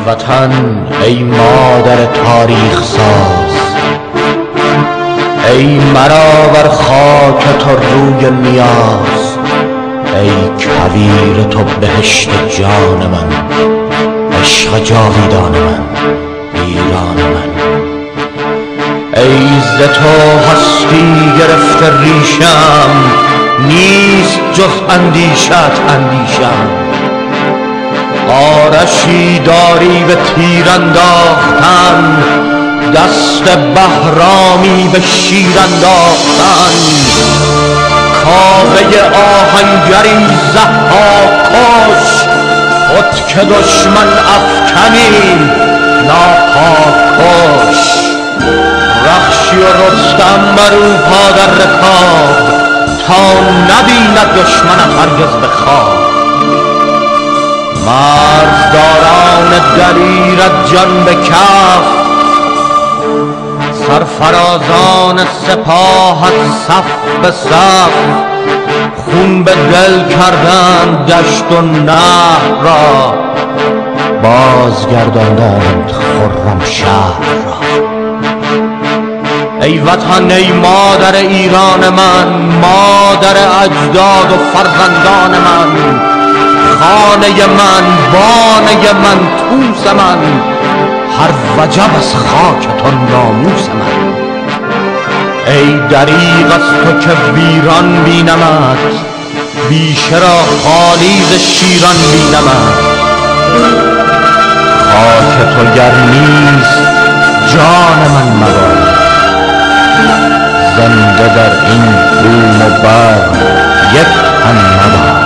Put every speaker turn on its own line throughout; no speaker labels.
وطن ای مادر تاریخ ساز، ای مرا بر خاک تو روی نیاز، ای کویر تو بهشت جان من، عشق جاویدان من، ایران من. ای ز تو هستی گرفته ریشم، نیست جز اندیشت اندیشم. آرشی داری به تیر انداختن، دست بهرامی به شیر انداختن. کاوه آهنگری ضحاک کش، خود که دشمن افکنی ناپاک کش. رخشی و رستم برو پا در رکاب، تا نبیند دشمنت هرگز به خواب. مرزداران دلیرت جان به کف، سرفرازان سپاهت صف به صف. خون به دل کردند دشت و نهر را، بازگرداندند خرم شهر را. ای وطن ای مادر ایران من، مادر اجداد و فرزندان من. خانه من، بانه من، توس من، هر وجب از خاک تو ناموس من. ای دریغ از تو که ویران بینمت، بیشه را خالی ز شیران بینمت. خاک تو گر نیست جان من مباد، زنده در این بوم و بر یک تن مباد.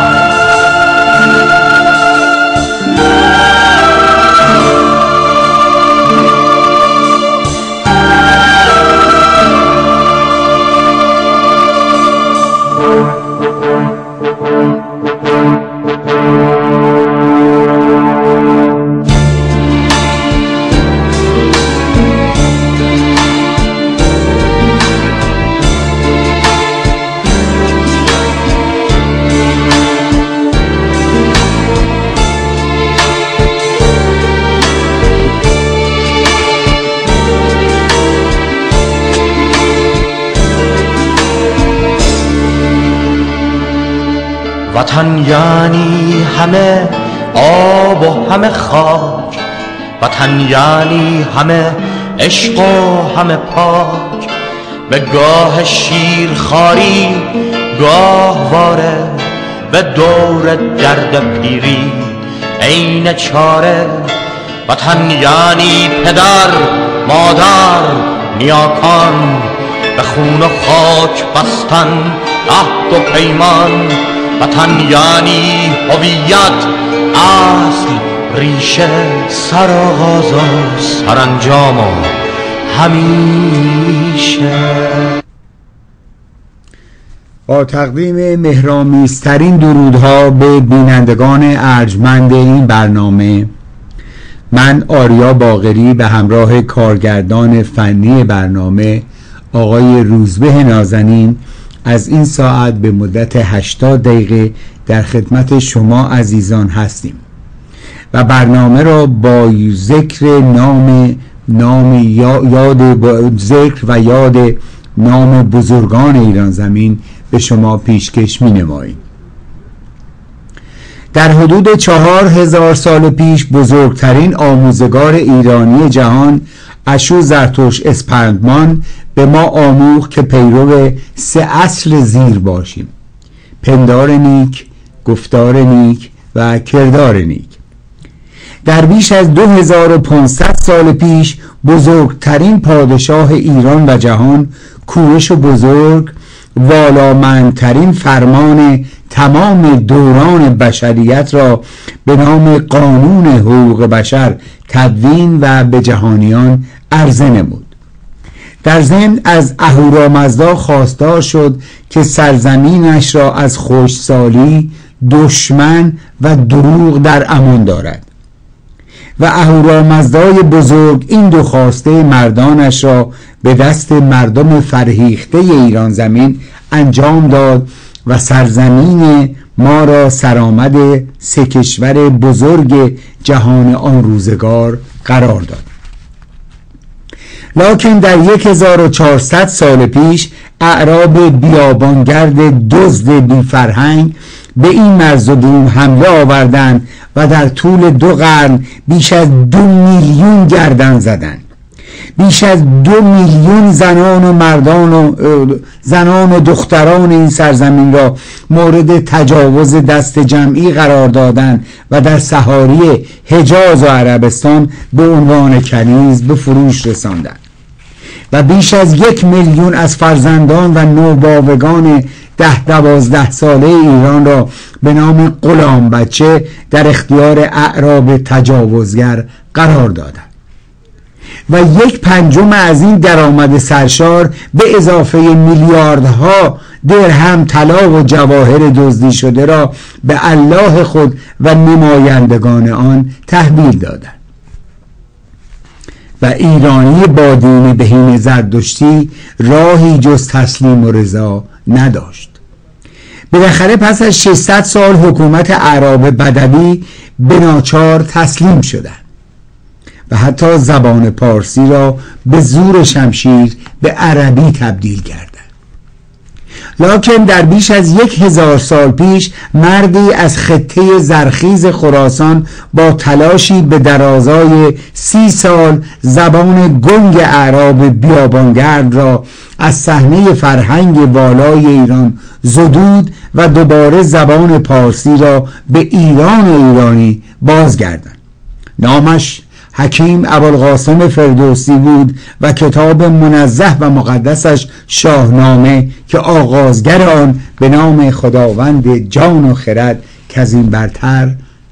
وطن یعنی همه آب و همه خاک، وطن یعنی همه عشق و همه پاک. به گاه شیرخواری گاهواره، به دور درد پیری عین چاره. وطن یعنی پدر مادر نیاکان، به خون و خاک بستن عهد و پیمان. وطن یعنی هویت، اصل، ریشه، سرآغاز و سرانجام و همیشه.
با تقدیم مهرآمیزترین درودها به بینندگان ارجمند این برنامه، من آریا باقری به همراه کارگردان فنی برنامه آقای روزبه نازنین از این ساعت به مدت 80 دقیقه در خدمت شما عزیزان هستیم و برنامه را با ذکر ذکر و یاد نام بزرگان ایران زمین به شما پیشکش می نماییم. در حدود 4000 سال پیش بزرگترین آموزگار ایرانی جهان اشو زرتشت اسپندمان به ما آموخت که پیرو 3 اصل زیر باشیم: پندار نیک، گفتار نیک و کردار نیک. در بیش از 2500 سال پیش بزرگترین پادشاه ایران و جهان، کوروش بزرگ، والامندترین فرمان تمام دوران بشریت را به نام قانون حقوق بشر تدوین و به جهانیان عرضه نمود. در ضمن از اهورامزدا خواستار شد که سرزمینش را از خشکسالی، دشمن و دروغ در امان دارد و اهورامزدای بزرگ این 2 خواسته مردانش را به دست مردم فرهیخته ایران زمین انجام داد و سرزمین ما را سرآمد سه کشور بزرگ جهان آن روزگار قرار داد. لکن در 1400 سال پیش اعراب بیابانگرد دزد بی فرهنگ به این مرز و بوم حمله آوردند و در طول 2 قرن بیش از 2 میلیون گردن زدند. بیش از 2 میلیون زنان و دختران این سرزمین را مورد تجاوز دست جمعی قرار دادند و در صحاری حجاز و عربستان به عنوان کنیز به فروش رساندند و بیش از 1 میلیون از فرزندان و نوباوگان 10-12 ساله ایران را به نام غلام بچه در اختیار اعراب تجاوزگر قرار دادند و 1/5 از این درآمد سرشار به اضافه میلیاردها درهم طلا و جواهر دزدی شده را به الله خود و نمایندگان آن تحویل دادند و ایرانی با دین بهین زردشتی راهی جز تسلیم و رضا نداشت. بالاخره پس از 600 سال حکومت اعراب بدوی به ناچار تسلیم شدند و حتی زبان پارسی را به زور شمشیر به عربی تبدیل کردند. لکن در بیش از 1000 سال پیش مردی از خطه زرخیز خراسان با تلاشی به درازای 30 سال زبان گنگ اعراب بیابانگرد را از صحنه فرهنگ والای ایران زدود و دوباره زبان پارسی را به ایرانی بازگرداند. نامش حکیم ابوالقاسم فردوسی بود و کتاب منزه و مقدسش شاهنامه که آغازگر آن به نام خداوند جان و خرد کزین برتر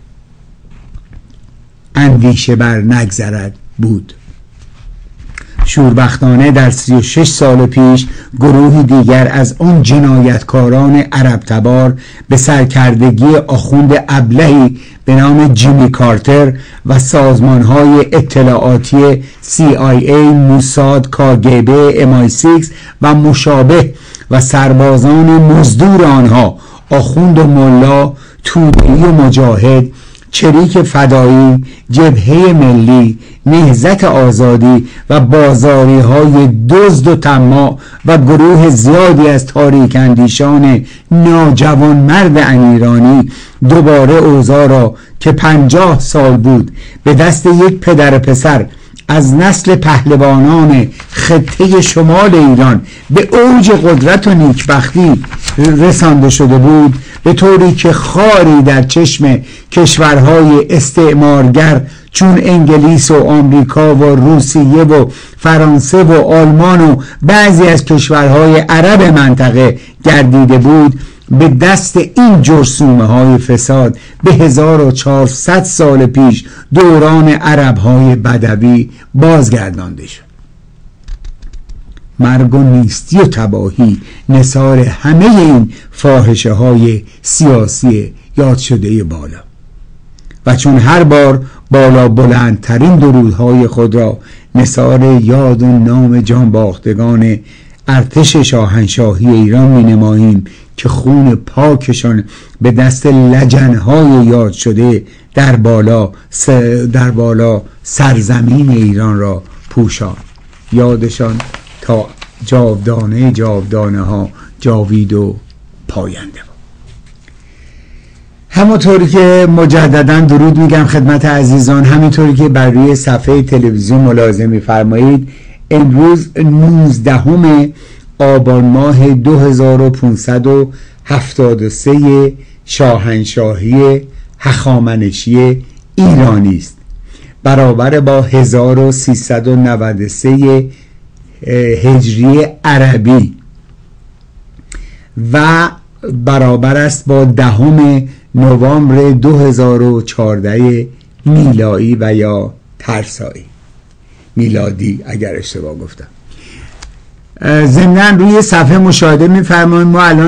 اندیشه بر نگذرد بود. شوربختانه در 36 سال پیش گروهی دیگر از اون جنایتکاران عرب تبار به سرکردگی آخوند ابلهی به نام جیمی کارتر و سازمانهای اطلاعاتی CIA، موساد، KGB، MI6 و مشابه و سربازان مزدور آنها آخوند و ملا، توده‌ای و مجاهد، چریک فدایی، جبهه ملی، نهضت آزادی و بازاری های دزد و طماع و گروه زیادی از تاریک اندیشان ناجوان مرد ایرانی دوباره اوضاع را که 50 سال بود به دست یک پدر پسر از نسل پهلوانان خطه شمال ایران به اوج قدرت و نیکبختی رسانده شده بود، به طوری که خاری در چشم کشورهای استعمارگر چون انگلیس و آمریکا و روسیه و فرانسه و آلمان و بعضی از کشورهای عرب منطقه گردیده بود، به دست این جرثومه های فساد به 1400 سال پیش دوران عرب های بدوی بازگردانده شد. مرگ و نیستی و تباهی نثار همه این فاحشه های سیاسی یاد شده بالا و چون هر بار بالا بلندترین درودهای خود را نثار یاد و نام جانباختگان ارتش شاهنشاهی ایران می نماییم که خون پاکشان به دست لجنهای یاد شده در بالا سرزمین ایران را پوشان، یادشان تا جاودانه ها جاوید و پاینده. همونطوری که مجددا درود میگم خدمت عزیزان، همینطوری که بر روی صفحه تلویزیون ملاحظه میفرمایید، امروز 19 آبان ماه 2573 شاهنشاهی هخامنشی ایرانی است، برابر با 1393 هجری عربی و برابر است با 10 نوامبر 2014 میلادی و یا ترسایی میلادی اگر اشتباه گفتم. ضمناً روی صفحه مشاهده می‌فرمایید ما الان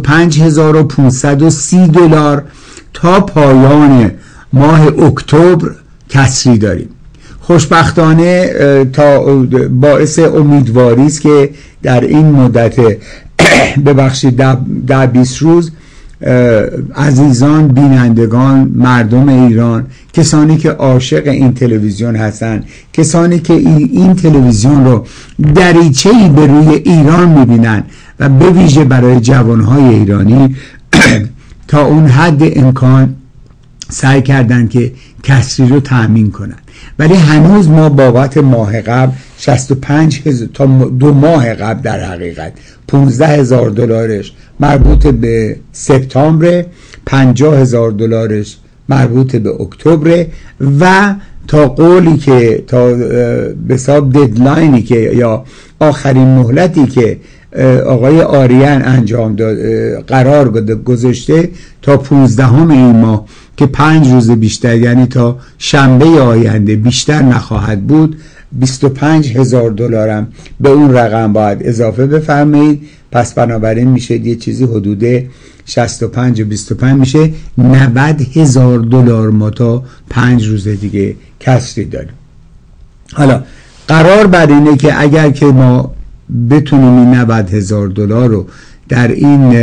65530 دلار تا پایان ماه اکتبر کسری داریم. خوشبختانه تا باعث امیدواری است که در این مدت ببخشید 10-20 روز عزیزان، بینندگان، مردم ایران، کسانی که عاشق این تلویزیون هستن، کسانی که این تلویزیون رو دریچه‌ای به روی ایران میبینن و به ویژه برای جوانهای ایرانی تا اون حد امکان سعی کردن که کسری رو تأمین کنن. ولی هنوز ما بابت ماه قبل 65 تا 2 ماه قبل در حقیقت $15,000 مربوط به سپتامبر، $50,000 مربوط به اکتبر و تا قولی که تا به حساب ددلاینی که یا آخرین مهلتی که آقای آریان انجام داد قرار گذاشته تا 15 این ماه که 5 روز بیشتر، یعنی تا شنبه آینده بیشتر نخواهد بود، $25,000 هم به اون رقم باید اضافه بفرمایید. پس بنابراین میشه یه چیزی حدود 65 و 25 میشه $90,000 ما تا 5 روز دیگه کسری داریم. حالا قرار بر اینه که اگر که ما بتونیم این $90,000 رو در این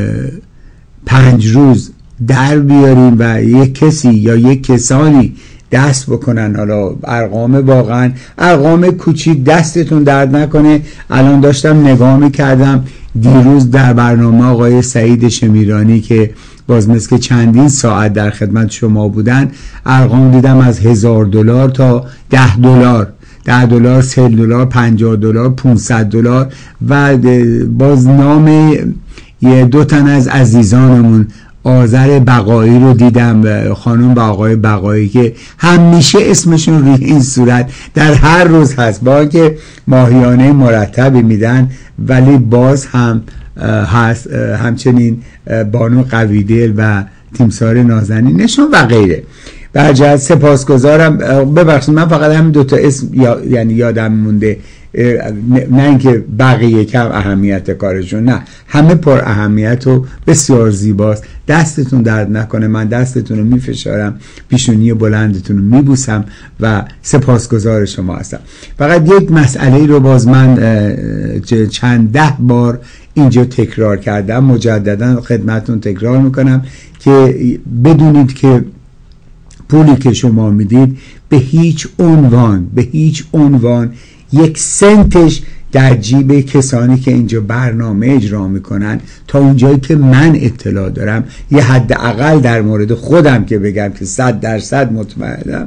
5 روز در بیاریم و یک کسی یا یک کسانی دست بکنن، حالا ارقام واقعا ارقام کوچیک، دستتون درد نکنه. الان داشتم نگاه میکردم دیروز در برنامه آقای سعید شمیرانی که باز مثل که چندین ساعت در خدمت شما بودن، ارقام دیدم از $1,000 تا $10، $10، $30، $50، $500 و باز نام یه 2 تن از عزیزانمون آذر بقایی رو دیدم، خانم و آقای بقایی که همیشه اسمشون روی این صورت در هر روز هست، با که ماهیانه مرتبی میدن ولی باز هم هست. همچنین بانو قویدل و تیمسار نازنینشون و غیره. برجت سپاسگزارم. ببخشید من فقط همین 2 تا اسم یعنی یادم مونده، نه اینکه بقیه کم اهمیت کارشون، نه، همه پر اهمیت و بسیار زیباست. دستتون درد نکنه، من دستتون رو میفشارم، پیشونی بلندتون رو میبوسم و سپاسگزار شما هستم. فقط یک مسئله رو باز من چند 10 بار اینجا تکرار کردم، مجددا خدمتتون تکرار میکنم که بدونید که پولی که شما میدید به هیچ عنوان 1 سنتش در جیب کسانی که اینجا برنامه اجرا میکنن تا اونجایی که من اطلاع دارم، یه حداقل در مورد خودم که بگم که 100% مطمئنم،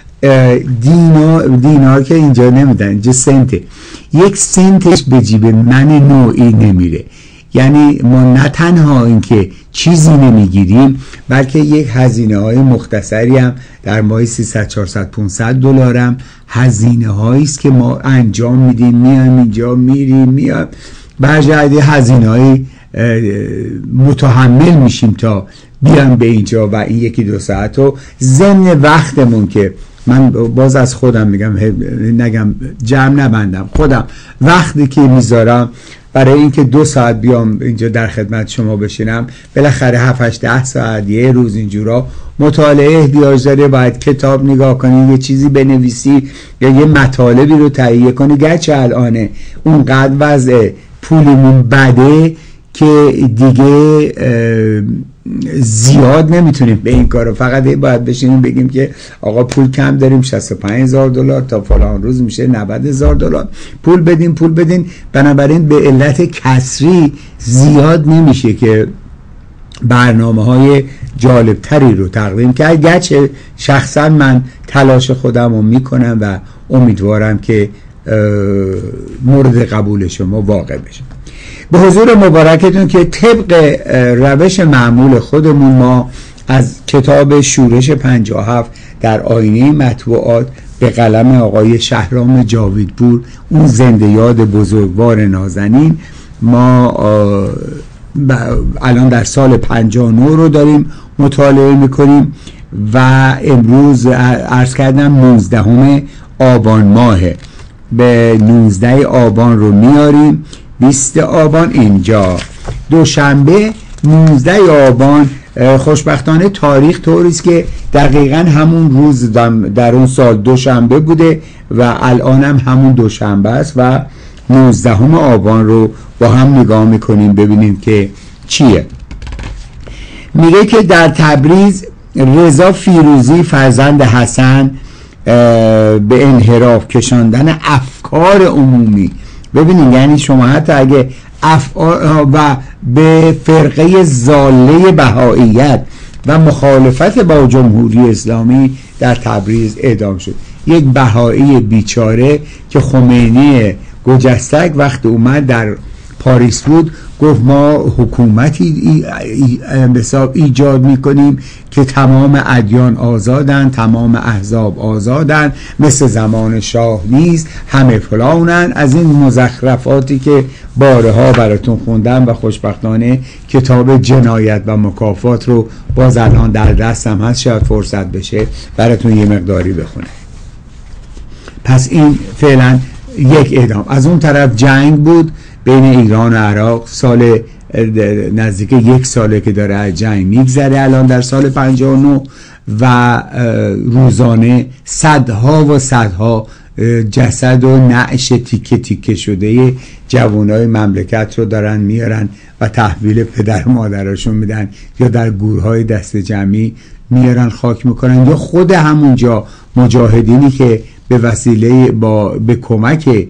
دینار که اینجا نمیدن، اینجا سنته. 1 سنتش به جیب من نوعی نمیره. یعنی ما نه تنها اینکه چیزی نمیگیریم، بلکه یک هزینه های مختصری هم در ماه $300، $400، $500 هم هزینه هایی است که ما انجام میدیم، میایم اینجا میایم برجرد هزینه های متحمل میشیم تا بیام به اینجا و این 1-2 ساعت رو ضمن وقتمون که من باز از خودم میگم، نگم جمع نبندم، خودم وقتی که میذارم برای اینکه 2 ساعت بیام اینجا در خدمت شما بشینم، بالاخره 7-8-10 ساعت یه روز اینجورا مطالعه احتیاج داره. باید کتاب نگاه کنی، یه چیزی بنویسی یا یه مطالبی رو تهیه کنی. گرچه الان اونقدر وضع پولمون بده که دیگه زیاد نمیتونیم به این کارو، فقط باید بشینیم بگیم که آقا پول کم داریم، $65,000 تا فلان روز میشه $90,000 پول بدین. بنابراین به علت کسری زیاد نمیشه که برنامه های جالب تری رو تقدیم کرد. گرچه شخصا من تلاش خودم رو میکنم و امیدوارم که مورد قبول شما واقع بشه. به حضور مبارکتون که طبق روش معمول خودمون ما از کتاب شورش 57 در آینه مطبوعات به قلم آقای شهرام جاویدپور، اون زنده یاد بزرگوار نازنین، ما الان در سال 59 رو داریم مطالعه میکنیم و امروز عرض کردم 19 آبان ماهه، به 19 آبان رو میاریم، 20 آبان اینجا، دوشنبه 19 آبان. خوشبختانه تاریخ طوریست که دقیقا همون روز در اون سال دوشنبه بوده و الان هم همون دوشنبه است و 19 آبان رو با هم نگاه میکنیم ببینیم که چیه. میگه که در تبریز رضا فیروزی فرزند حسن به انحراف کشاندن افکار عمومی، ببینید یعنی شما حتی اگه و به فرقه ضاله بهائیت و مخالفت با جمهوری اسلامی در تبریز اعدام شد. یک بهایی بیچاره که خمینی گجستک وقت اومد در پاریس بود گفت ما حکومتی ایجاد میکنیم که تمام ادیان آزادن، تمام احزاب آزادن، مثل زمان شاه نیست، همه فلانن. از این مزخرفاتی که بارها براتون خوندم و خوشبختانه کتاب جنایت و مکافات رو باز الان در دستم هست، شاید فرصت بشه براتون یه مقداری بخونه. پس این فعلا یک اعدام. از اون طرف جنگ بود بین ایران و عراق، سال نزدیک 1 ساله که داره از جنگ میگذره الان در سال 59 و روزانه صدها و صدها جسد و نعش تیکه تیکه شده جوانای مملکت رو دارن میارن و تحویل پدر مادرشون میدن یا در گورهای دست جمعی میارن خاک میکنن، یا خود همونجا مجاهدینی که به وسیله به کمک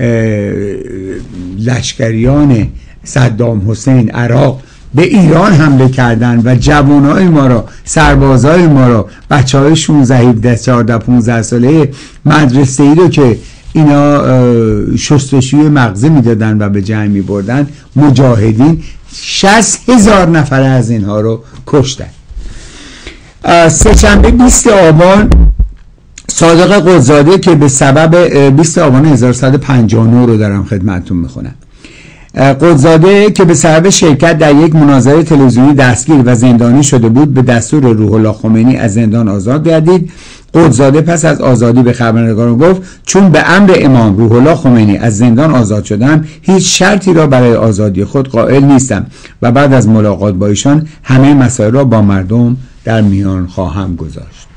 لشکریان صدام حسین عراق به ایران حمله کردن و جوانای ما را، سربازای ما را، بچهای 16 17 14 15 ساله مدرسه ای رو که اینا شستشوی مغزی میدادن و به جنگ میبردن، مجاهدین 60,000 نفر از اینها رو کشتن. سه‌شنبه 20 آبان صادق قدزاده که به سبب 20 آبان 1159 رو دارم خدمتتون میخونم. قدزاده که به سبب شرکت در یک مناظره تلویزیونی دستگیر و زندانی شده بود به دستور روح الله خمینی از زندان آزاد گردید. قدزاده پس از آزادی به خبرنگاران گفت چون به امر امام روح الله خمینی از زندان آزاد شدم هیچ شرطی را برای آزادی خود قائل نیستم و بعد از ملاقات با ایشان همه مسائل را با مردم در میان خواهم گذاشت.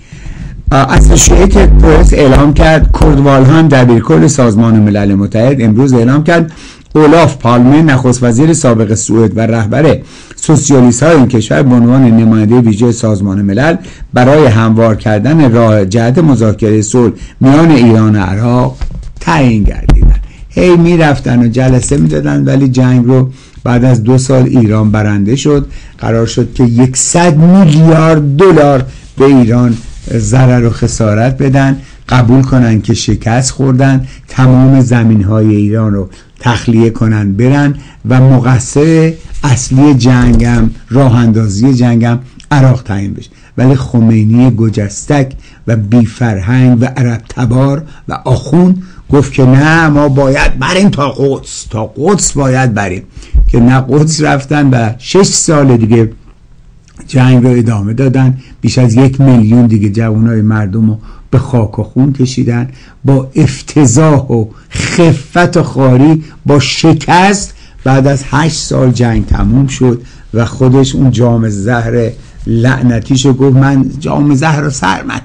اسوشییتد پرس اعلام کرد، کوردوال هم دبیرکل سازمان ملل متحد امروز اعلام کرد اولاف پالمه نخست وزیر سابق سوئد و رهبر سوسیالیست های این کشور به عنوان نماینده ویژه سازمان ملل برای هموار کردن راه جهت مذاکره صلح میان ایران و عراق تعیین گردیدند. هی میرفتن و جلسه میدادن ولی جنگ رو بعد از 2 سال ایران برنده شد. قرار شد که 100 میلیارد دلار به ایران ضرر و خسارت بدن، قبول کنن که شکست خوردن، تمام زمین‌های ایران رو تخلیه کنن برن و مقصر اصلی جنگم، راه اندازی جنگم عراق تعیین بشه. ولی خمینی گجستک و بی فرهنگ و عرب تبار و آخوند گفت که نه ما باید بریم تا قدس باید بریم، که نه قدس رفتن و 6 سال دیگه جنگ رو ادامه دادن. بیش از 1 میلیون دیگه جوانای مردم رو به خاک و خون کشیدن. با افتضاح و خفت و خواری، با شکست، بعد از 8 سال جنگ تموم شد و خودش اون جام زهر لعنتیشو گفت من جام زهر رو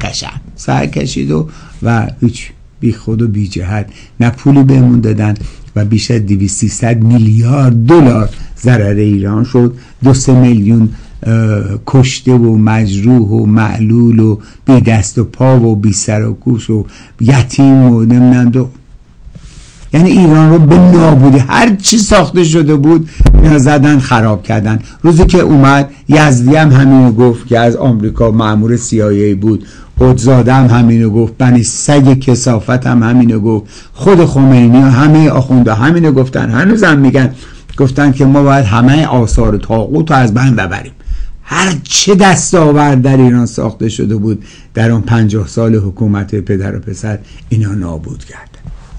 سر کشید و هیچ بی خود و بی جهت نه پولی بهمون دادن و بیش از 200-300 میلیارد دلار ضرر ایران شد. 2-3 میلیون کشته و مجروح و معلول و بی دست و پا و بی سر و گوش و یتیم و نمیدونم. یعنی ایران رو به نابودی، هر چی ساخته شده بود زدن خراب کردن. روزی که اومد یزدی هم همینو گفت که از آمریکا مأمور CIA بود، قدزاده هم همینو گفت، بنی سگ کثافت هم همینو گفت، خود خمینی و همه آخونده همینو گفتن، هنوز هم میگن، گفتن که ما باید همه آثار طاغوت رو از بین ببریم. هر چه دستاورد در ایران ساخته شده بود در اون 50 سال حکومت پدر و پسر اینا نابود کرد.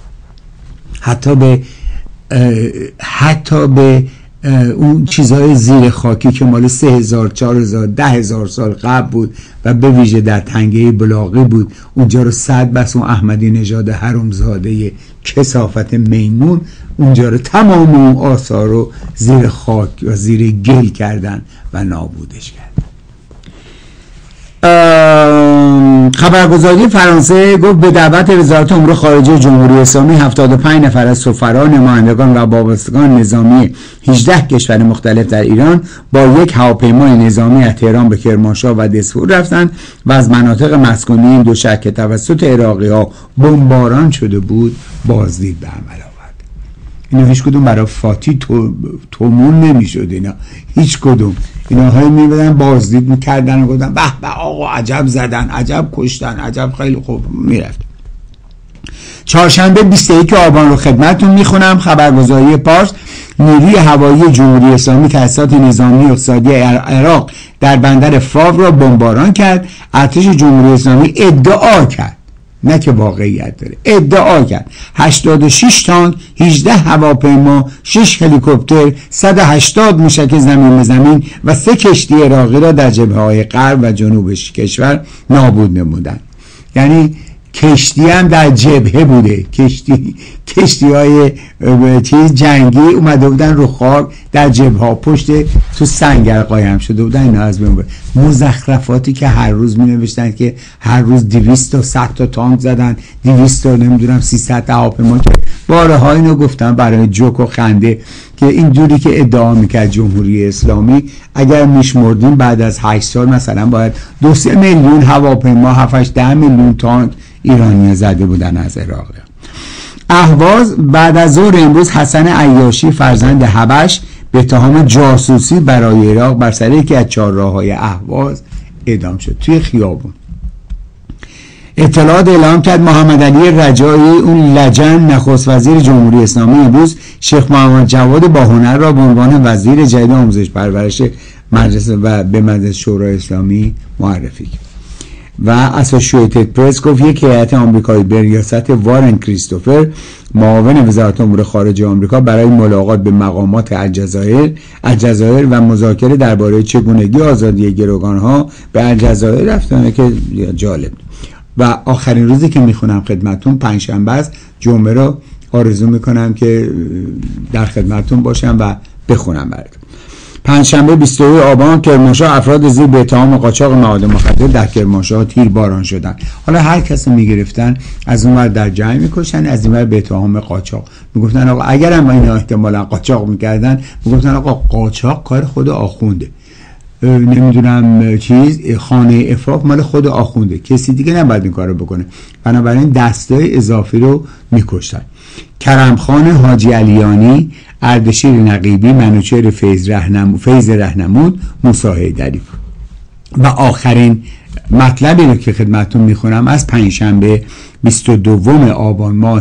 حتی به اون چیزهای زیر خاکی که مال 3000 4000 10,000 سال قبل بود و به ویژه در تنگه بلاغی بود، اونجا رو صد بس اون احمدی نژاد حرومزاده کثافت میمون اونجا رو تمام اون آثار رو زیر خاک و زیر گل کردن و نابودش کردن. خبرگزاری فرانسه گفت به دعوت وزارت امور خارجه جمهوری اسلامی 75 نفر از سفرا، نمایندگان و وابستگان نظامی 18 کشور مختلف در ایران با یک هواپیمای نظامی از تهران به کرمانشاه و دسفور رفتند و از مناطق مسکونی این دو شهر که توسط عراقی‌ها بمباران شده بود بازدید به عمل آورد. اینا هیچ کدوم برای فاتی تومون نمیشد، اینا هیچ کدوم اینا های میبدن بازدید میکردن و گفتن به به آقا عجب زدن، عجب کشتن، عجب خیلی خوب میرفت. چهارشنبه 21 آبان رو خدمتتون میخونم. خبرگزاری پارس: نیروی هوایی جمهوری اسلامی تأسیسات نظامی اقتصادی عراق در بندر فاو را بمباران کرد. ارتش جمهوری اسلامی ادعا کرد، نه که واقعیت داره، ادعا کرد 86 تانک، 18 هواپیما، 6 هلیکوپتر، 180 موشک زمین به زمین و 3 کشتی عراقی را در جبهه‌های غرب و جنوب کشور نابود نمودند. یعنی کشتی هم در جبهه بوده، کشتی های جنگی اومده بودن رو خاک در جبهه ها، پشت تو سنگر قایم شده بودن. اینا از بین مزخرفاتی که هر روز می نوشتن که هر روز 200 تا 100 تا تانک زدن، 200 تا نمیدونم 300 تا هواپیما. بارها اینو گفتم برای جوک و خنده که این جوری که ادعا میکرد جمهوری اسلامی، اگر میشمردیم بعد از 8 سال مثلا باید 2-3 میلیون هواپیما، 7-8 میلیون تانک ایرانی زده بودن از عراق. اهواز: بعد از ظهر امروز حسن عیاشی فرزند حبش به اتهام جاسوسی برای عراق بر سر یکی از چهارراه‌های اهواز اعدام شد توی خیابون. اطلاعات اعلام کرد محمد علی رجایی، اون لجن نخست وزیر جمهوری اسلامی، امروز شیخ محمد جواد باهنر را به عنوان وزیر جدید آموزش پرورش مجلس و به مجلس شورای اسلامی معرفی کرد. و اسوسییتد پرس گفت یک هیئت آمریکایی به ریاست وارن کریستوفر، معاون وزارت امور خارجه آمریکا، برای ملاقات به مقامات الجزایر و مذاکره درباره چگونگی آزادی گروگانها به الجزایر رفتن، که جالب. و آخرین روزی که میخونم خدمتون پنجشنبه است. جمعه رو آرزو میکنم که در خدمتون باشم و بخونم براتون. پنجشنبه 22 آبان کرمانشاه: افراد زیر به اتهام قاچاق مواد مخدر در کرمانشاه تیرباران شدند. حالا هر کسی میگرفتن از اون ور در جنگ میکشن، از این ور به اتهام قاچاق میگفتن آقا اگر هم اینا احتمالاً قاچاق میکردن میگفتن آقا قاچاق کار خود آخونده، نمیدونم خانه عفاف مال خود آخونده، کسی دیگه نباید این کارو بکنه، بنابراین دستای اضافی رو میکشتن. کرمخان حاجی علیانی، اردشیر نقیبی، منوچهر فیض رهنمود، موسی حیدری. و آخرین مطلبی رو که خدمتتون میخونم از پنجشنبه 22 آبان ماه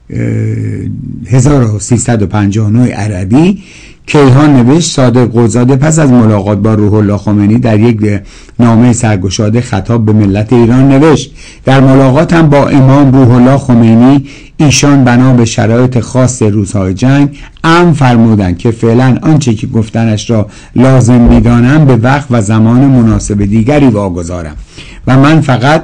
1359 عربی. کیهان نوشت: صادق قوزاده پس از ملاقات با روح الله خمینی در یک نامه سرگشاده خطاب به ملت ایران نوشت: در ملاقات هم با امام روح الله خمینی ایشان بنا به شرایط خاص روزهای جنگ امر فرمودند که فعلا آنچه که گفتنش را لازم می‌دانم به وقت و زمان مناسب دیگری واگذارم و من فقط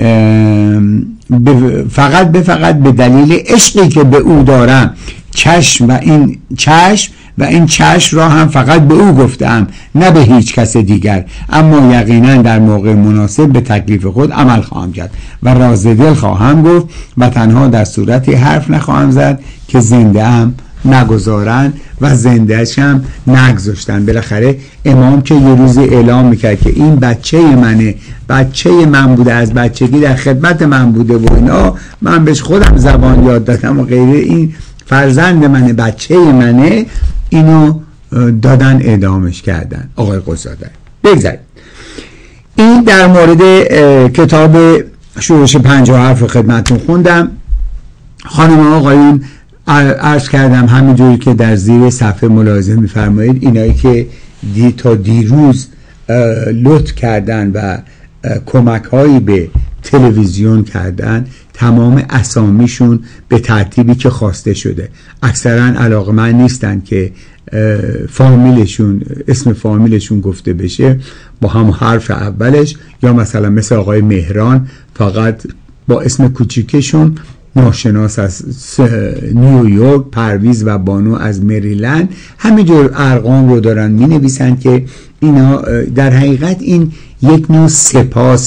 به دلیل عشقی که به او دارم چشم و این چشم را هم فقط به او گفتم، نه به هیچ کس دیگر، اما یقینا در موقع مناسب به تکلیف خود عمل خواهم کرد و راز دل خواهم گفت و تنها در صورتی حرف نخواهم زد که زنده هم نگذارن و زندهش هم نگذاشتن. بالاخره امام که یه روز اعلام میکرد که این بچه منه، بچه من بوده، از بچگی در خدمت من بوده و اینا، من بهش خودم زبان یاد دادم و غیره، این فرزند منه، بچه منه، اینو دادن اعدامش کردن آقای قوزاده. بگذارید این در مورد کتاب شورش 50 حرف خدمتتون خوندم. خانم آقایون عرض کردم همینجوری که در زیر صفحه ملاحظه میفرمایید، اینایی که تا دیروز لطف کردن و کمک هایی به تلویزیون کردن، تمام اسامیشون به ترتیبی که خواسته شده. اکثرا علاقه‌مند نیستن که فامیلشون، اسم فامیلشون گفته بشه با هم حرف اولش، یا مثلا مثل آقای مهران فقط با اسم کوچیکشون، ناشناس از نیویورک، پرویز و بانو از مریلند، همینجور ارقام رو دارن می نویسن که اینا در حقیقت این یک نوع سپاسه،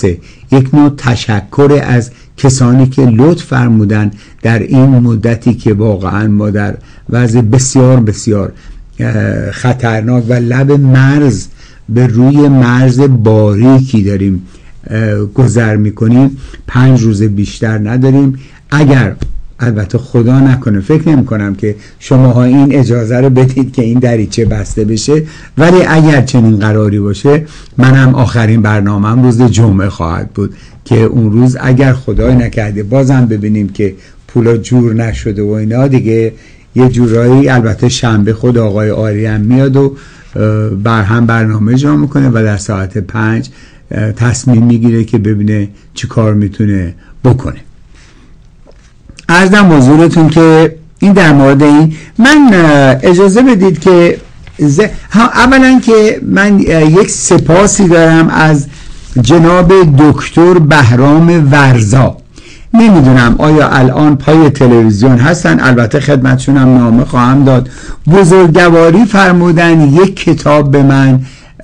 یک نوع تشکر از کسانی که لطف فرمودن در این مدتی که واقعا ما در وضع بسیار بسیار خطرناک و لب مرز به روی مرز باریکی داریم گذر میکنیم. 5 روز بیشتر نداریم. اگر البته خدا نکنه، فکر نمی کنم که شماها این اجازه رو بدید که این دریچه بسته بشه، ولی اگر چنین قراری باشه، منم آخرین برنامه‌ام روز جمعه خواهد بود که اون روز اگر خدای نکرده بازم ببینیم که پولا جور نشده و اینا دیگه، یه جورایی البته شنبه خود آقای آری هم میاد و هم برنامه اجرا میکنه و در ساعت 5 تصمیم میگیره که ببینه چی کار میتونه بکنه. عرضم حضورتون که این در مورد این، من اجازه بدید که اولا که من یک سپاسی دارم از جناب دکتر بهرام ورزا. نمیدونم آیا الان پای تلویزیون هستن، البته خدمتشون هم نامه خواهم داد. بزرگواری فرمودن، یک کتاب به من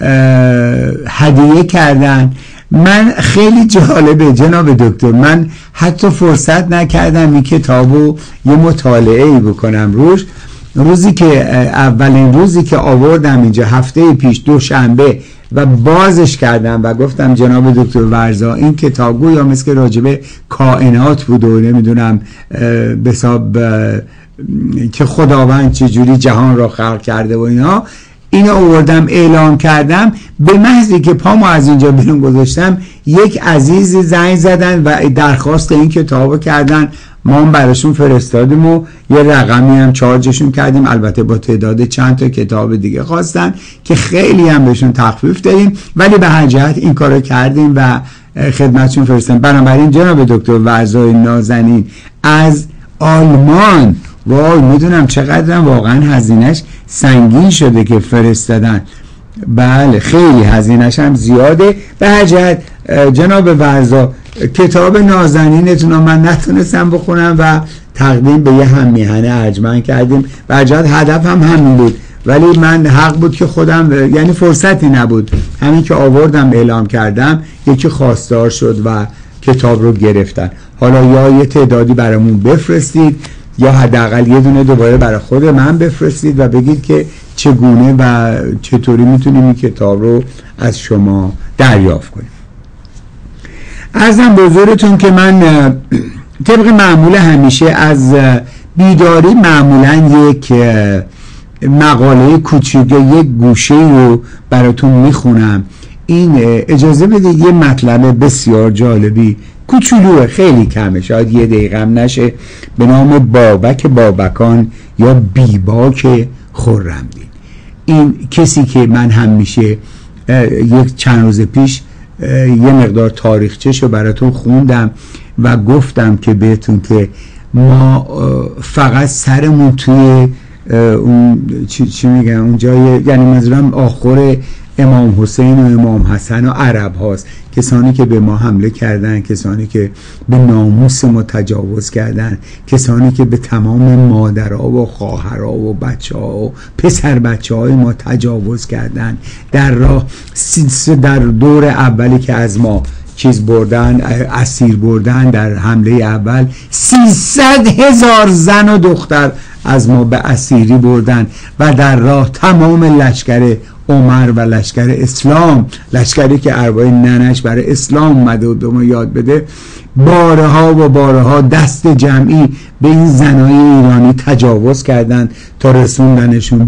هدیه کردن. من خیلی جالبه جناب دکتر، من حتی فرصت نکردم این کتابو یه مطالعه بکنم روش. روزی که اولین روزی که آوردم اینجا هفته پیش دوشنبه و بازش کردم و گفتم جناب دکتر ورزا این کتاب گویا مثل راجبه کائنات بود و نمیدونم به حساب که خداوند چجوری جهان را خلق کرده و اینا، اینو آوردم اعلام کردم. به محضی که پامو از اینجا بیرون گذاشتم، یک عزیز زنگ زدن و درخواست این کتابو کردن. ما هم براشون فرستادیم و یه رقمی هم چارجشون کردیم، البته با تعداد چند تا کتاب دیگه خواستن که خیلی هم بهشون تخفیف دادیم، ولی به هر جهت این کارو کردیم و خدمتشون فرستادیم. بنابراین جناب دکتر ورزای نازنین از آلمان، وای میدونم چقدر واقعا هزینهش سنگین شده که فرستادن. بله خیلی هزینهش هم زیاده. به هر جهت جناب ورزا کتاب نازنینتون رو من نتونستم بخونم و تقدیم به یه هم میهنه ارجمند کردیم. به هر جهت هدف هم همین بود، ولی من حق بود که خودم، یعنی فرصتی نبود، همین که آوردم اعلام کردم یکی خواستار شد و کتاب رو گرفتن. حالا یا یه تعدادی برامون بفرستید یا حداقل یه دونه دوباره برای خود من بفرستید و بگید که چگونه و چطوری میتونیم این کتاب رو از شما دریافت کنیم. عرضم به حضورتون که من طبق معمول همیشه از بیداری معمولا یک مقاله کوچیک، یک گوشه رو براتون میخونم. این اجازه بدید یه مطلب بسیار جالبی، کوچولوه، خیلی کمه، شاید 1 دقیقه هم نشه، به نام بابک بابکان یا بیباک خرمدین. این کسی که من همیشه یک چند روز پیش یه مقدار تاریخچه‌شو براتون خوندم و گفتم که بهتون که ما فقط سرمون توی اون چی میگن اون جای، یعنی منظورم آخر امام حسین و امام حسن و عرب هاست، کسانی که به ما حمله کردن، کسانی که به ناموس ما تجاوز کردن، کسانی که به تمام مادرها و خواهرها و بچه‌ها و پسر بچه‌های ما تجاوز کردن. در راه در دور اولی که از ما چیز بردن، اسیر بردن، در حمله اول 300,000 زن و دختر از ما به اسیری بردن و در راه تمام لشکر عمر و لشکر اسلام، لشکری که ارواح ننش برای اسلام اومده و به ما یاد بده، بارها و بارها دست جمعی به این زنای ایرانی تجاوز کردن تا رسوندنشون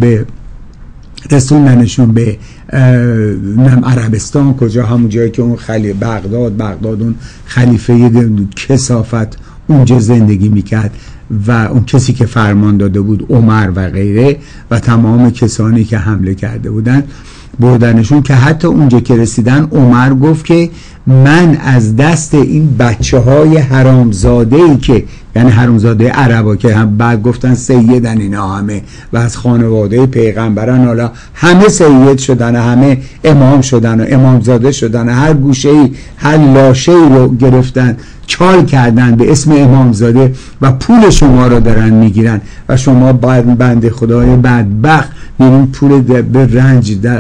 به عربستان، کجا همون جایی که اون بغداد اون خلیفه کثافت اونجا زندگی میکرد و اون کسی که فرمان داده بود عمر و غیره و تمام کسانی که حمله کرده بودن بردنشون، که حتی اونجا که رسیدن عمر گفت که من از دست این بچه های حرامزاده‌ای که یعنی حرامزاده عربا که هم بعد گفتن سیدن اینا همه و از خانواده پیغمبران، حالا همه سید شدن، همه امام شدن و امامزاده شدن، هر گوشه‌ای هر لاشه‌ای رو گرفتن چال کردن به اسم امامزاده و پول شما رو دارن میگیرن و شما بنده خدای بدبخت میرین پول به رنج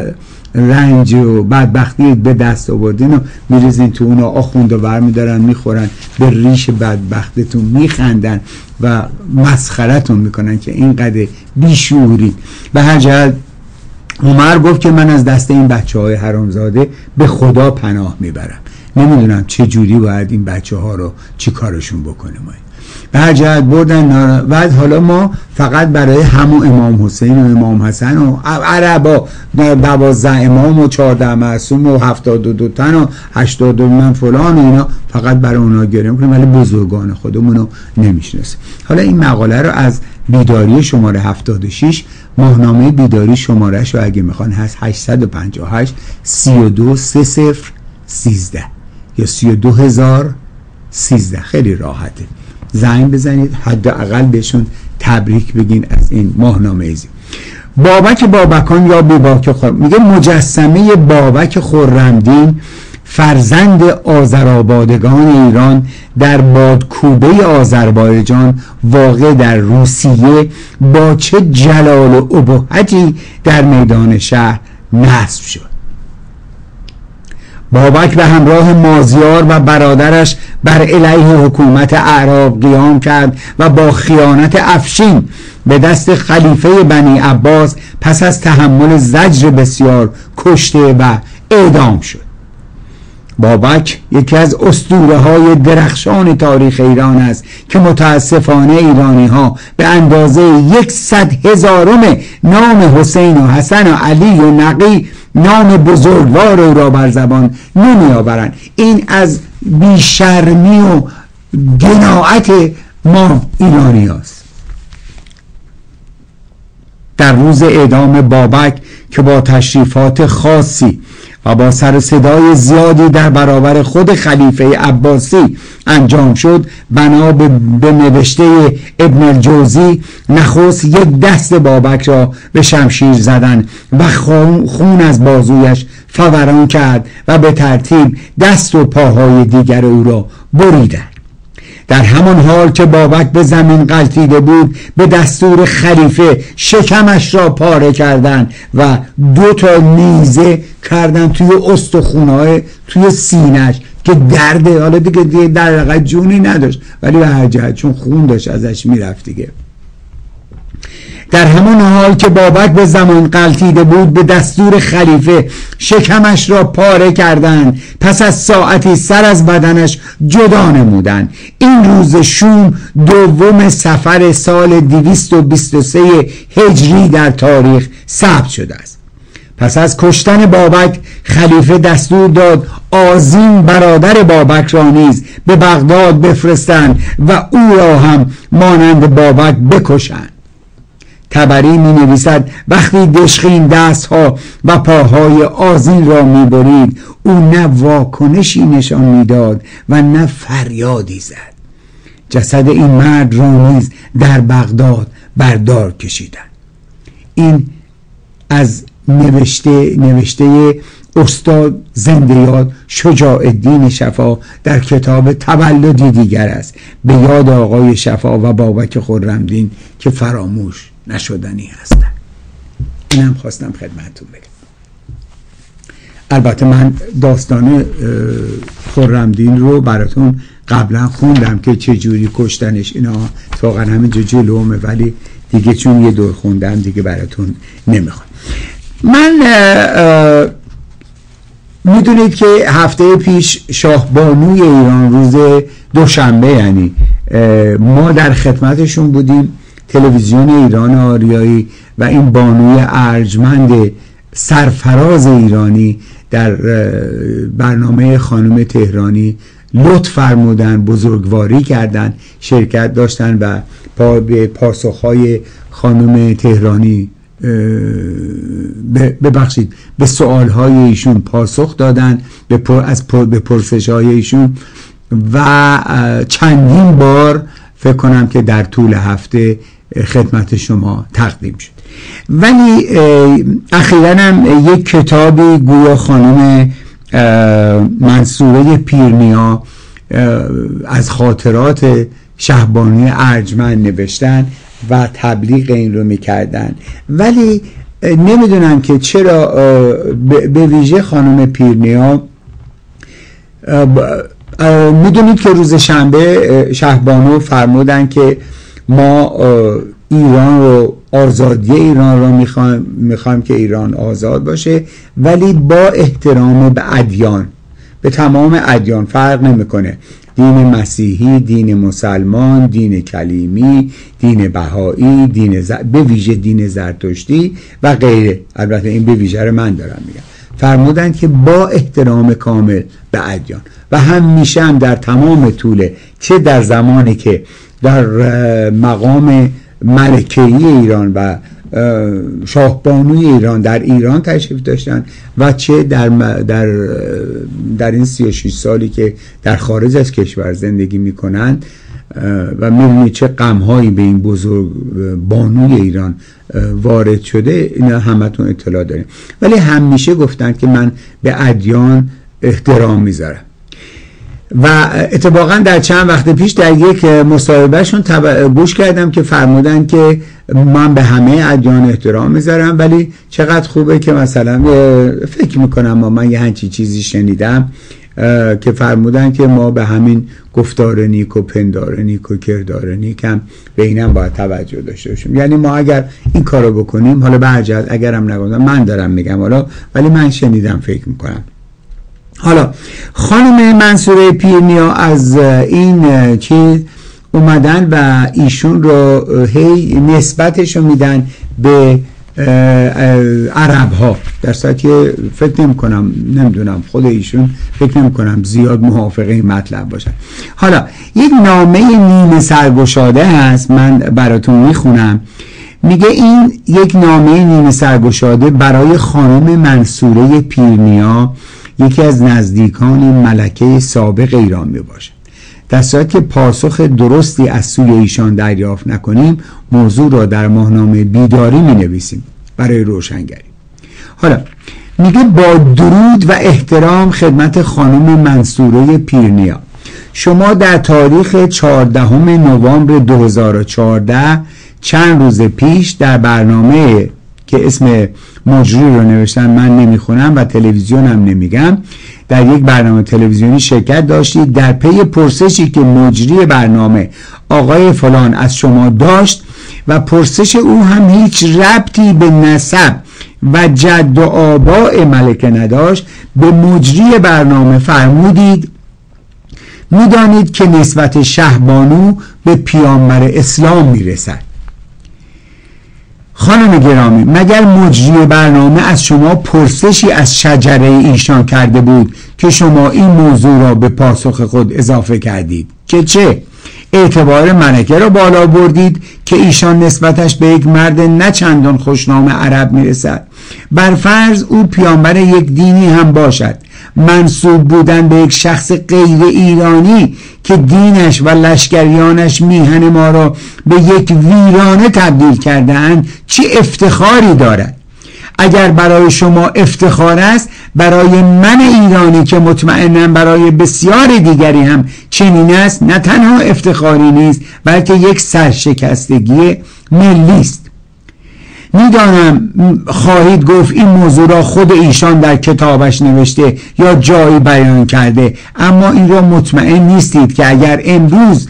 رنج و بدبختی به دست آوردین و میریزین تو اون، آخونده برمیدارن میخورن، به ریش بدبختتون میخندن و مسخرتون میکنن که اینقدر بیشعوری. به هر جهت عمر گفت که من از دست این بچه های حرامزاده به خدا پناه میبرم. نمیدونم چه جوری باید این بچه ها رو چی کارشون بکنیم. به هر جهت بردن. بعد حالا ما فقط برای همون امام حسین و امام حسن و عربا 12 امام و 14 معصوم و 72 تن و 82 من فلان و اینا فقط برای اونا گریه میکنیم، ولی بزرگان خودمون رو نمیشناسیم. حالا این مقاله رو از بیداری شماره 76، ماهنامه بیداری شمارهش رو اگه میخوان هست 858 32 3013 یا 32013. خیلی راحته، زنگ بزنید، حداقل بهشون تبریک بگین از این ماهنامه ایزی. بابک بابکان یا بیباک خرم میگه مجسمه بابک خرمدین فرزند آذرآبادگان ایران در بادکوبه آذربایجان واقع در روسیه با چه جلال و ابهتی در میدان شهر نصب شد. بابک به همراه مازیار و برادرش بر علیه حکومت اعراب قیام کرد و با خیانت افشین به دست خلیفه بنی عباس پس از تحمل زجر بسیار کشته و اعدام شد. بابک یکی از اسطوره‌های درخشان تاریخ ایران است که متاسفانه ایرانی‌ها به اندازه 100,000 نام حسین و حسن و علی و نقی نام بزرگوار او را بر زبان نمی‌آورند. این از بیشرمی و جنایت ما ایرانی است. در روز اعدام بابک که با تشریفات خاصی و با سر صدای زیادی در برابر خود خلیفه عباسی انجام شد، بنا به نوشته ابن الجوزی نخست یک دست بابک را به شمشیر زدن و خون از بازویش فوران کرد و به ترتیب دست و پاهای دیگر او را بریدند. در همان حال که بابک به زمین غلتیده بود به دستور خلیفه شکمش را پاره کردند و 2 نیزه کردن توی استخونهای توی سینش که درده. حالا دیگه در واقع جونی نداشت، ولی به هر جهت چون خون داشت ازش میرفت دیگه. در همان حال که بابک به زمان غلتیده بود به دستور خلیفه شکمش را پاره کردند، پس از ساعتی سر از بدنش جدا نمودند. این روز شوم 2 صفر سال 223 هجری در تاریخ ثبت شده است. پس از کشتن بابک خلیفه دستور داد آذین برادر بابک را نیز به بغداد بفرستند و او را هم مانند بابک بکشند. طبری می نویسد وقتی دشخین دستها و پاهای آذین را می برید او نه واکنشی نشان می داد و نه فریادی زد. جسد این مرد را نیز در بغداد بردار کشیدند. این از نوشته استاد زنده‌یاد شجاع الدین شفا در کتاب تولدی دیگر است، به یاد آقای شفا و بابک خرمدین که فراموش نشدنی هستند. اینم خواستم خدمتتون بگم. البته من داستان خرمدین رو براتون قبلا خوندم که چه جوری کشتنش، اینا واقعا همینجا جلومه، ولی دیگه چون یه دور خوندم دیگه براتون نمیخوام. من میدونید که هفته پیش شاهبانوی ایران روز دوشنبه، یعنی ما در خدمتشون بودیم، تلویزیون ایران آریایی و این بانوی ارجمند سرفراز ایرانی در برنامه خانم تهرانی لطف فرمودن، بزرگواری کردن، شرکت داشتن و به پاسخهای خانم تهرانی به سوالهای ایشون پاسخ دادن، به پرسشهای ایشون و چندین بار فکر کنم که در طول هفته خدمت شما تقدیم شد. ولی اخیراً هم یک کتابی گویا خانم منصوره پیرنیا از خاطرات شهبانوی ارجمند نوشتن و تبلیغ این رو میکردن، ولی نمیدونم که چرا به ویژه خانم پیرنیا، میدونید که روز شنبه شهبانو فرمودن که ما ایران رو، آزادی ایران رو میخوایم که ایران آزاد باشه، ولی با احترام به ادیان، به تمام ادیان، فرق نمیکنه، دین مسیحی، دین مسلمان، دین کلیمی، دین بهایی، به ویژه دین زرتشتی و غیره. البته این به ویژه رو من دارم میگم. فرمودند که با احترام کامل به ادیان، و همیشه هم در تمام طول، چه در زمانی که در مقام ملکه‌ای ایران و شاهبانوی ایران در ایران تشریف داشتن و چه در این 36 سالی که در خارج از کشور زندگی میکنند و میبینید چه غم‌هایی به این بزرگ بانوی ایران وارد شده، اینا همتون اطلاع داریم. ولی همیشه گفتند که من به ادیان احترام میذارم. و اتفاقا در چند وقت پیش در یک مصاحبهشون گوش کردم که فرمودن که من به همه ادیان احترام میذارم، ولی چقدر خوبه که مثلا فکر میکنم من یه همچین چیزی شنیدم که فرمودن که ما به همین گفتار نیک و پندار نیک و کردار نیک هم به اینم باید توجه داشته باشیم. یعنی ما اگر این کارو بکنیم، حالا به هر جهت اگرم نگفتم، من دارم میگم حالا، ولی من شنیدم، فکر میکنم. حالا خانم منصوره پیرنیا از این چیز اومدن و ایشون رو هی نسبتش رو میدن به عرب ها، در صورتی که فکر نمیدونم خود ایشون فکر نمیکنم زیاد موافقه این مطلب باشن. حالا یک نامه نیمه سرگشاده هست، من براتون میخونم. میگه این یک نامه نیمه سرگشاده برای خانم منصوره پیرنیا، یکی از نزدیکان ملکه سابق ایران می باشه. در صورتی که پاسخ درستی از سوی ایشان دریافت نکنیم، موضوع را در ماهنامه بیداری می نویسیم برای روشنگری. حالا میگه با درود و احترام خدمت خانم منصوره پیرنیا، شما در تاریخ 14 نوامبر 2014 چند روز پیش در برنامه که اسم مجری رو نوشتن، من نمیخونم و تلویزیون هم نمیگم، در یک برنامه تلویزیونی شرکت داشتید. در پی پرسشی که مجری برنامه آقای فلان از شما داشت و پرسش او هم هیچ ربطی به نسب و جد و آباء ملکه نداشت، به مجری برنامه فرمودید میدانید که نسبت شهبانو به پیامبر اسلام میرسد. خانم گرامی، مگر مجری برنامه از شما پرسشی از شجره ایشان کرده بود که شما این موضوع را به پاسخ خود اضافه کردید که چه؟ اعتبار ملکه را بالا بردید که ایشان نسبتش به یک مرد نه چندان خوشنام عرب میرسد. بر فرض او پیامبر یک دینی هم باشد، منسوب بودن به یک شخص غیر ایرانی که دینش و لشکریانش میهن ما را به یک ویرانه تبدیل کرده‌اند چه افتخاری دارد؟ اگر برای شما افتخار است، برای من ایرانی که مطمئناً برای بسیار دیگری هم چنین است، نه تنها افتخاری نیست بلکه یک سرشکستگی ملی است. میدانم خواهید گفت این موضوع را خود ایشان در کتابش نوشته یا جایی بیان کرده، اما این را مطمئن نیستید که اگر امروز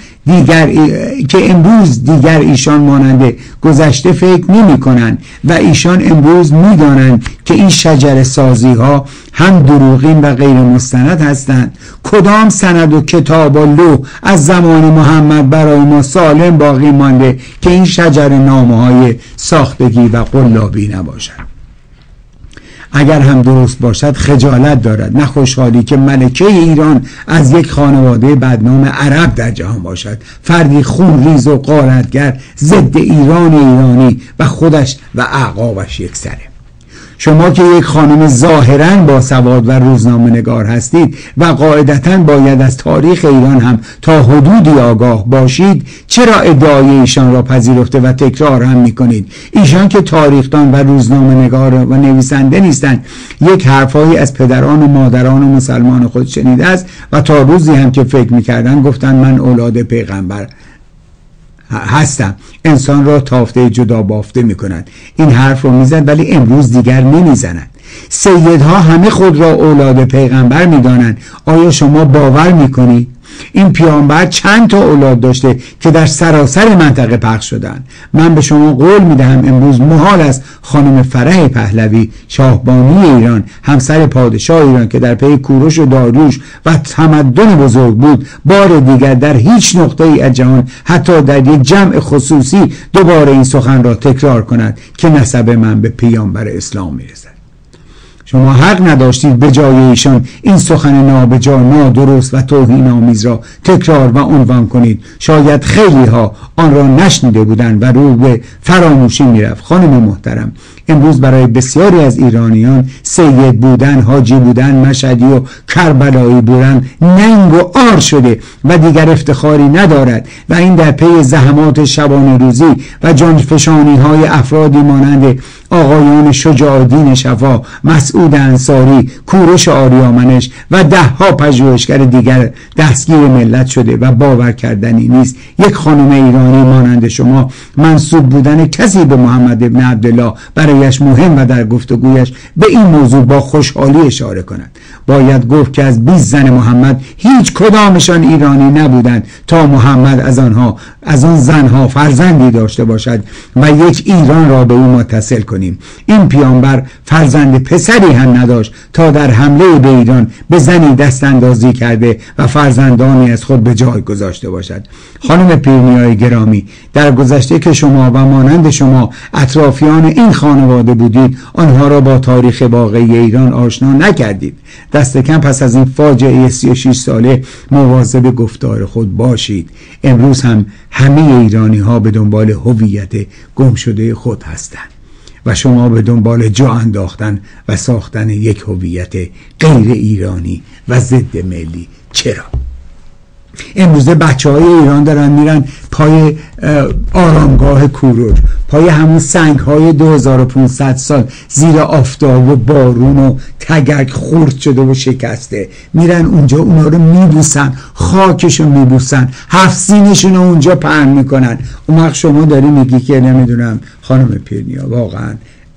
دیگر ایشان مانند گذشته فکر نمی کنند و ایشان امروز میدانند که این شجره سازی ها هم دروغین و غیر مستند هستند. کدام سند و کتاب و لوح از زمان محمد برای ما سالم باقی مانده که این شجره نامه های ساختگی و قلابی نباشد؟ اگر هم درست باشد خجالت دارد، نه خوشحالی که ملکه ایران از یک خانواده بدنام عرب در جهان باشد، فردی خونریز و غارتگر ضد ایرانی و خودش و اعقابش یک سره. شما که یک خانم ظاهراً با سواد و روزنامه نگار هستید و قاعدتاً باید از تاریخ ایران هم تا حدودی آگاه باشید، چرا ادعای ایشان را پذیرفته و تکرار هم میکنید؟ ایشان که تاریخدان و روزنامه نگار و نویسنده نیستند، یک حرفایی از پدران و مادران و مسلمان خود شنیده است و تا روزی هم که فکر میکردن گفتن من اولاد پیغمبر هستم. انسان را تافته جدا بافته میکنند. این حرف رو میزن ولی امروز دیگر نمیزنند. سیدها همه خود را اولاد پیغمبر میدانند. آیا شما باور میکنید؟ این پیامبر چند تا اولاد داشته که در سراسر منطقه پخش شدند. من به شما قول میدهم امروز محال است خانم فرح پهلوی، شاهبانی ایران، همسر پادشاه ایران که در پی کوروش و داریوش و تمدن بزرگ بود، بار دیگر در هیچ نقطه ای از جهان، حتی در یک جمع خصوصی، دوباره این سخن را تکرار کند که نسب من به پیامبر اسلام میرسد. شما حق نداشتید به جای ایشان این سخن نابجا، نادرست و توهین‌آمیز را تکرار و عنوان کنید. شاید خیلی ها آن را نشنیده بودند و رو به فراموشی میرفت. خانم محترم، امروز برای بسیاری از ایرانیان سید بودن، حاجی بودن، مشهدی و کربلایی بودن ننگ و عار شده و دیگر افتخاری ندارد و این در پی زحمات شبانه روزی و جانفشانی های افرادی مانند آقایان شجاع‌الدین شفا، مسعود انصاری، کوروش آریامنش و ده‌ها پژوهشگر دیگر دستگیر ملت شده و باور کردنی نیست یک خانم ایرانی مانند شما منسوب بودن کسی به محمد ابن عبدالله برایش مهم و در گفتگویش به این موضوع با خوشحالی اشاره کند. باید گفت که از 20 زن محمد هیچ کدامشان ایرانی نبودند تا محمد از آن زنها فرزندی داشته باشد و یک ایران را به او متصل کنیم. این پیامبر فرزند پسری هم نداشت تا در حمله به ایران به زنی دست اندازی کرده و فرزندانی از خود به جای گذاشته باشد. خانم پیرنیای گرامی، در گذشته که شما و مانند شما اطرافیان این خانواده بودید، آنها را با تاریخ واقعی ایران آشنا نکردید. دست کم پس از این فاجعه 36 ساله مواظب گفتار خود باشید. امروز هم همه ایرانی ها به دنبال هویت گم شده خود هستند و شما به دنبال جا انداختن و ساختن یک هویت غیر ایرانی و ضد ملی. چرا؟ امروزه بچه‌های ایران دارن میرن پای آرامگاه کوروش، پای همون سنگ‌های 2500 سال زیر آفتاب و بارون و تگرگ خورد شده و شکسته، میرن اونجا اونا رو میبوسن، خاکشو میبوسن، هفت سینشون رو اونجا پهن میکنن. اون وقت شما داری میگی که نمیدونم خانم پیرنیا، واقعا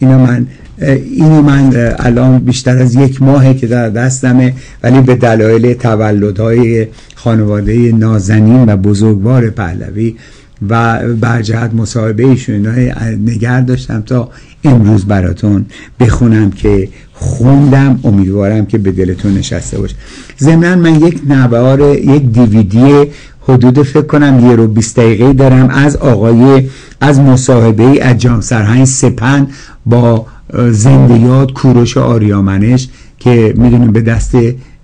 اینو من الان بیشتر از 1 ماهه که در دستمه، ولی به دلایل تولدهای خانواده نازنین و بزرگوار پهلوی و برجهت مصاحبه ایشون نگه داشتم تا امروز براتون بخونم که خوندم. امیدوارم که به دلتون نشسته باشه. ضمناً من یک دیویدی حدود فکر کنم 1 رو 20 دقیقه دارم از مصاحبه از جان سرهنگ سپند با زنده یاد کوروش آریامنش که میدونیم به دست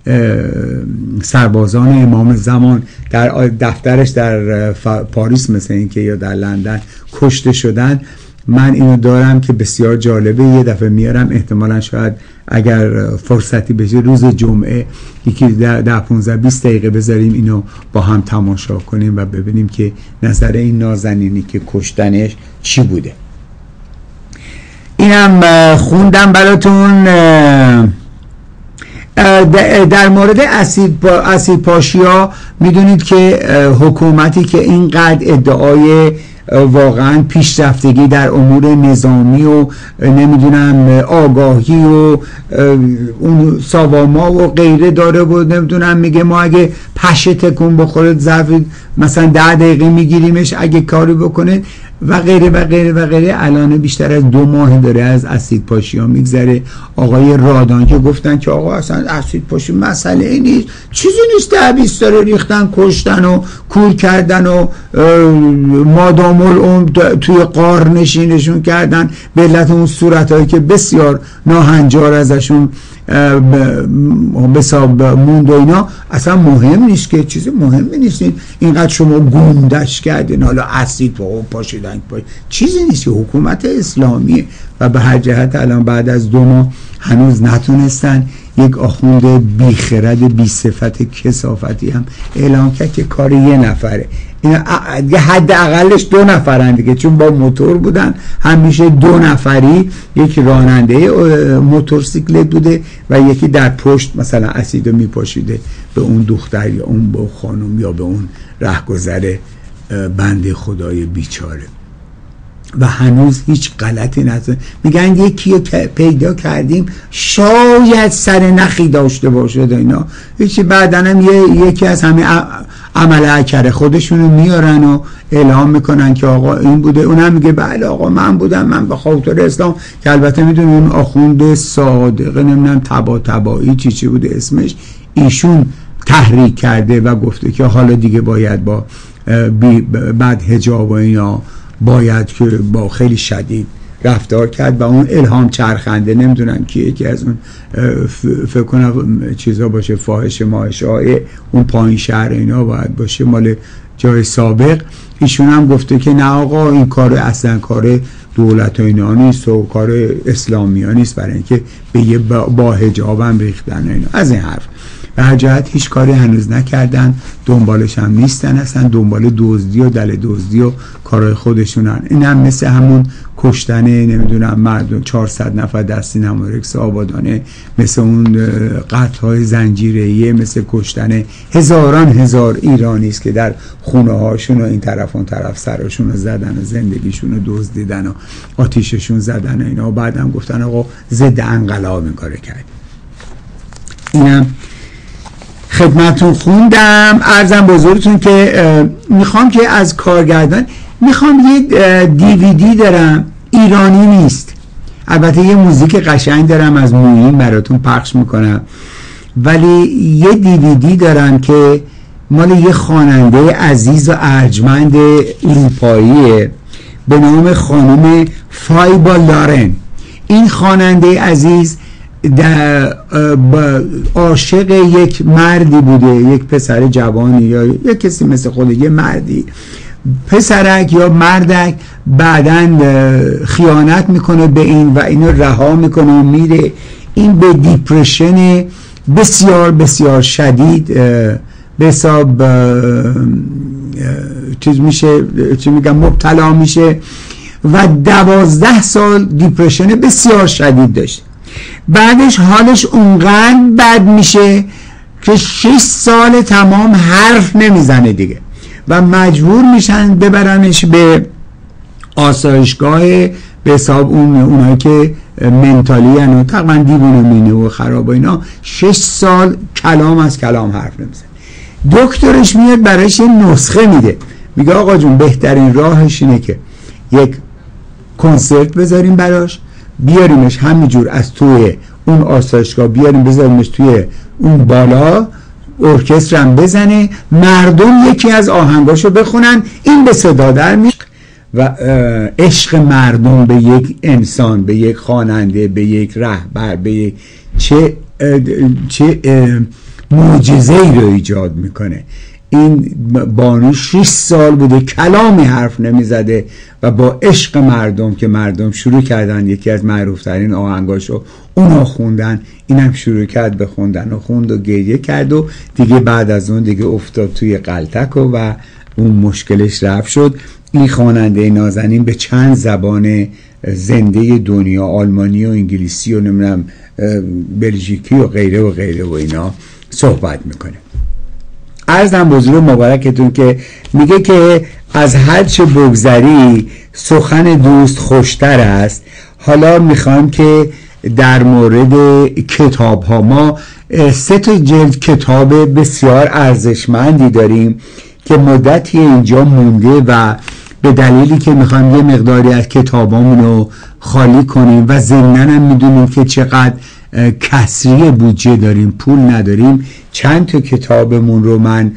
سربازان امام زمان در دفترش در پاریس مثل این که یا در لندن کشته شدن. من اینو دارم که بسیار جالبه، یه دفعه میارم، احتمالا شاید اگر فرصتی بشه روز جمعه یکی 10-15-20 دقیقه بذاریم اینو با هم تماشا کنیم و ببینیم که نظر این نازنینی که کشتنش چی بوده. اینم خوندم براتون. در مورد اسید پاشیا میدونید که حکومتی که اینقدر ادعای واقعا پیشرفتگی در امور نظامی و نمیدونم آگاهی و اون ساواما و غیره داره بود، نمیدونم میگه ما اگه پشه تکون بخوره ضعف مثلا 10 دقیقه میگیریمش اگه کاری بکنه و غیره و غیره و غیره. الان بیشتر از 2 ماه داره از اسید پاشی ها میگذره. آقای رادان که گفتن که آقا اصلا اسید پاشی مسئله ای نیست، چیزی نیست، 10-20 داره ریختن، کشتن و کور کردن و مادام العمر توی غار نشینشون کردن به علت اون صورتهایی که بسیار ناهنجار ازشون بساب موند و اینا. اصلا مهم نیست که چیزی مهمی نیست، اینقدر شما گوندش کردین حالا اسید پاشیدن چیزی نیست، حکومت اسلامیه. و به هر جهت الان بعد از 2 ماه هنوز نتونستن یک آخوند بیخرد بی صفت کثافتی هم اعلام کرد که کار 1 نفره. اینا حد اقلش 2 نفرن دیگه، چون با موتور بودن همیشه 2 نفری، یک راننده موتورسیکلت بوده و یکی در پشت مثلا اسیدو میپاشیده به اون دختر یا اون به خانم یا به اون رهگذر بنده خدای بیچاره و هنوز هیچ غلطی نزده. میگن یکی رو پیدا کردیم شاید سر نخی داشته باشه اینا هیچی، بعدن هم یکی از همه عمل اکر خودشونو میارن و اعلام میکنن که آقا این بوده، اونم میگه بله آقا من بودم، من به خاطر اسلام، که البته میدونیم اون آخوند صادقه نمیدونم تبایی چی بوده اسمش، ایشون تحریک کرده و گفته که حالا دیگه باید با بعد حجاب و اینا باید که با خیلی شدید رفتار کرد و اون الهام چرخنده نمیدونم که یکی از اون فکر کنم چیزا باشه، فاحش ماهش های اون پایین شهر اینا باید باشه، مال جای سابق، ایشون هم گفته که نه آقا این کار اصلا کار دولت و اینا نیست و کار اسلامی ها نیست، برای اینکه به یه با حجاب هم ریختن اینا از این حرف. به هر جهت هیچ کاری هنوز نکردن، دنبالش هم نیستن، اصلا دنبال دزدی و دل دزدی و کارهای خودشونن. این هم مثل همون کشتن نمیدونم مردم 400 نفر در سینما رکس آبادانه، مثل اون قتل‌های زنجیره‌ای، مثل کشتن هزار ایرانی است که در خونه هاشون و این طرف اون طرف سرشون رو زدن و زندگیشون رو دزدیدن و آتیششون زدن و اینا، و بعدم گفتن آقا ضد انقلاب این کارو کرد. اینم خدمتون خوندم. عرضم بزرگتون که میخوام که از کارگردان میخوام یه دیویدی دارم ایرانی نیست، البته یه موزیک قشنگ دارم از موین براتون پخش میکنم، ولی یه دیویدی دارم که مال یه خواننده عزیز و ارجمند اروپاییه به نام خانم فایبا لارن. این خواننده عزیز عاشق یک مردی بوده، یک پسر جوانی یا یک کسی مثل خود یه مردی، پسرک یا مردک بعدن خیانت میکنه به این و اینو رها میکنه و میره. این به دیپرشن بسیار بسیار شدید به حساب چیز میشه، چی میگم، مبتلا میشه و 12 سال دیپرشن بسیار شدید داشته. بعدش حالش اونقدر بد میشه که 6 سال تمام حرف نمیزنه دیگه و مجبور میشن ببرنش به آسایشگاه به حساب اونایی که منتالی هن و تقریبا دیوونه مینه و خراب و اینا. 6 سال کلام از کلام حرف نمیزنه. دکترش میاد برایش نسخه میده، میگه آقا جون بهترین راهش اینه که یک کنسرت بذاریم براش، بیاریمش همینجور از توی اون آسایشگاه بیاریم بذاریمش توی اون بالا، ارکستر هم بزنه، مردم یکی از آهنگاشو بخونن، این به صدا در میاد و عشق مردم به یک انسان، به یک خواننده، به یک رهبر، به یک چه معجزه‌ای رو ایجاد میکنه. این بانو 6 سال بوده کلامی حرف نمیزده و با عشق مردم که مردم شروع کردن یکی از معروفترین آهنگاشو اونا خوندن، اینم شروع کرد به خوندن و خوند و گریه کرد و دیگه بعد از اون دیگه افتاد توی قلتک و اون مشکلش رفت شد. این خواننده نازنین به چند زبان زنده دنیا، آلمانی و انگلیسی و نمیدونم بلژیکی و غیره و غیره و اینا صحبت میکنه. عرضم بزرگ مبارکتون که میگه که از هر چه بگذری سخن دوست خوشتر است. حالا میخوام که در مورد کتاب ها، ما 3 جلد کتاب بسیار ارزشمندی داریم که مدتی اینجا مونده و به دلیلی که میخوایم یه مقداری از کتابامون رو خالی کنیم و ضمناً هم میدونیم که چقدر کسری بودجه داریم، پول نداریم، چند تا کتابمون رو من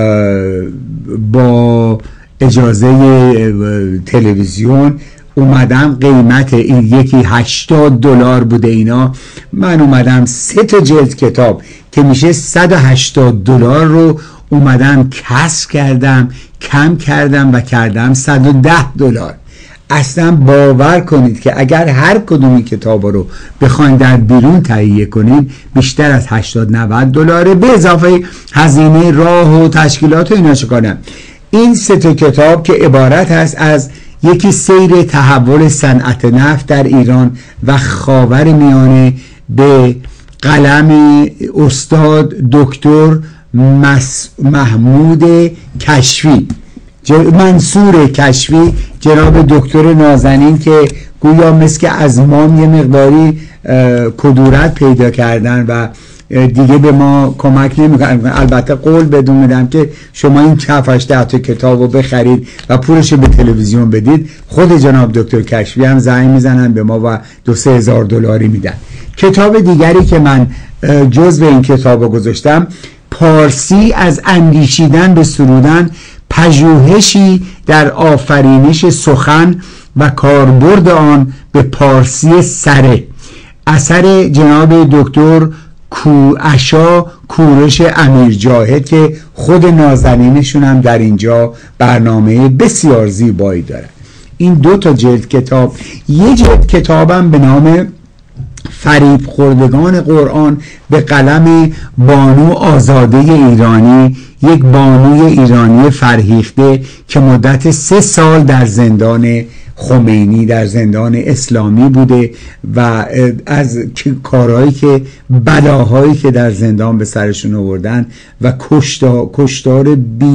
با اجازه تلویزیون اومدم، قیمت این یکی $80 بوده اینا، من اومدم 3 جلد کتاب که میشه $180 رو اومدم کسر کردم، کم کردم و کردم $110. اصلا باور کنید که اگر هر کدوم این کتاب رو بخواین در بیرون تهیه کنید بیشتر از $80-90 به اضافه هزینه راه و تشکیلات و اینا چکنم. این 3 کتاب که عبارت هست از یکی سیر تحول صنعت نفت در ایران و خاورمیانه به قلم استاد دکتر محمود کشفی، منصور کشفی، جناب دکتر نازنین که گویا مثل که از ما یه مقداری کدورت پیدا کردن و دیگه به ما کمک نمیکنن. البته قول بدون میدم که شما این 7-8 تا کتاب رو بخرید و پولش به تلویزیون بدید، خود جناب دکتر کشفی هم زنگ میزنن به ما و 2-3 هزار دلاری میدن. کتاب دیگری که من جزو این کتاب رو گذاشتم، پارسی از اندیشیدن به سرودن، پژوهشی در آفرینش سخن و کاربرد آن به پارسی سره، اثر جناب دکتر کوعشا کورش امیر جاهد که خود نازنینشون هم در اینجا برنامه بسیار زیبایی داره. این 2 تا جلد کتاب. یه جلد کتابم به نام فریب خوردگان قرآن به قلم بانو آزاده ایرانی، یک بانوی ایرانی فرهیخته که مدت 3 سال در زندان خمینی، در زندان اسلامی بوده و از کارهایی که بلاهایی که در زندان به سرشون آوردن و کشتار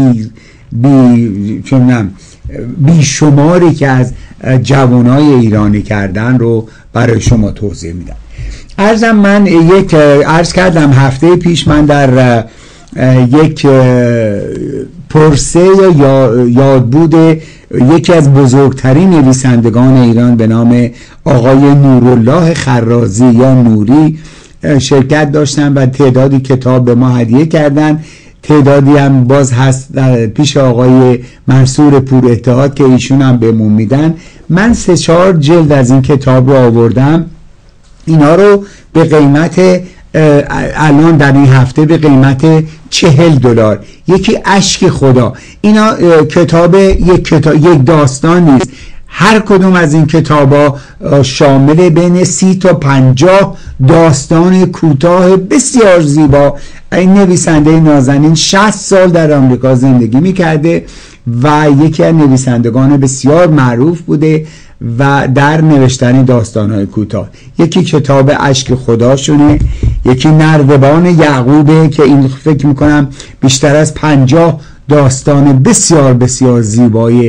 بی شماری که از جوانای ایرانی کردن رو برای شما توضیح میدم. من عرض کردم هفته پیش من در یک پرسه یا یادبود یکی از بزرگترین نویسندگان ایران به نام آقای نورالله خرازی یا نوری شرکت داشتم و تعدادی کتاب به ما هدیه کردن. تعدادی هم باز هست در پیش آقای منصور پور اتحاد که ایشون هم بهمون میدن. من 3-4 جلد از این کتاب رو آوردم. اینا رو به قیمت الان در این هفته به قیمت $40. یکی اشک خدا. اینا کتاب یک داستان نیست. هر کدوم از این کتابا شامل بین 30 تا 50 داستان کوتاه بسیار زیبا. این نویسنده نازنین 60 سال در آمریکا زندگی میکرده و یکی از نویسندگان بسیار معروف بوده و در نوشتن داستان‌های کوتاه. یکی کتاب اشک خداشونه، یکی نردبان یعقوبه که این فکر میکنم بیشتر از 50 داستان بسیار بسیار زیبای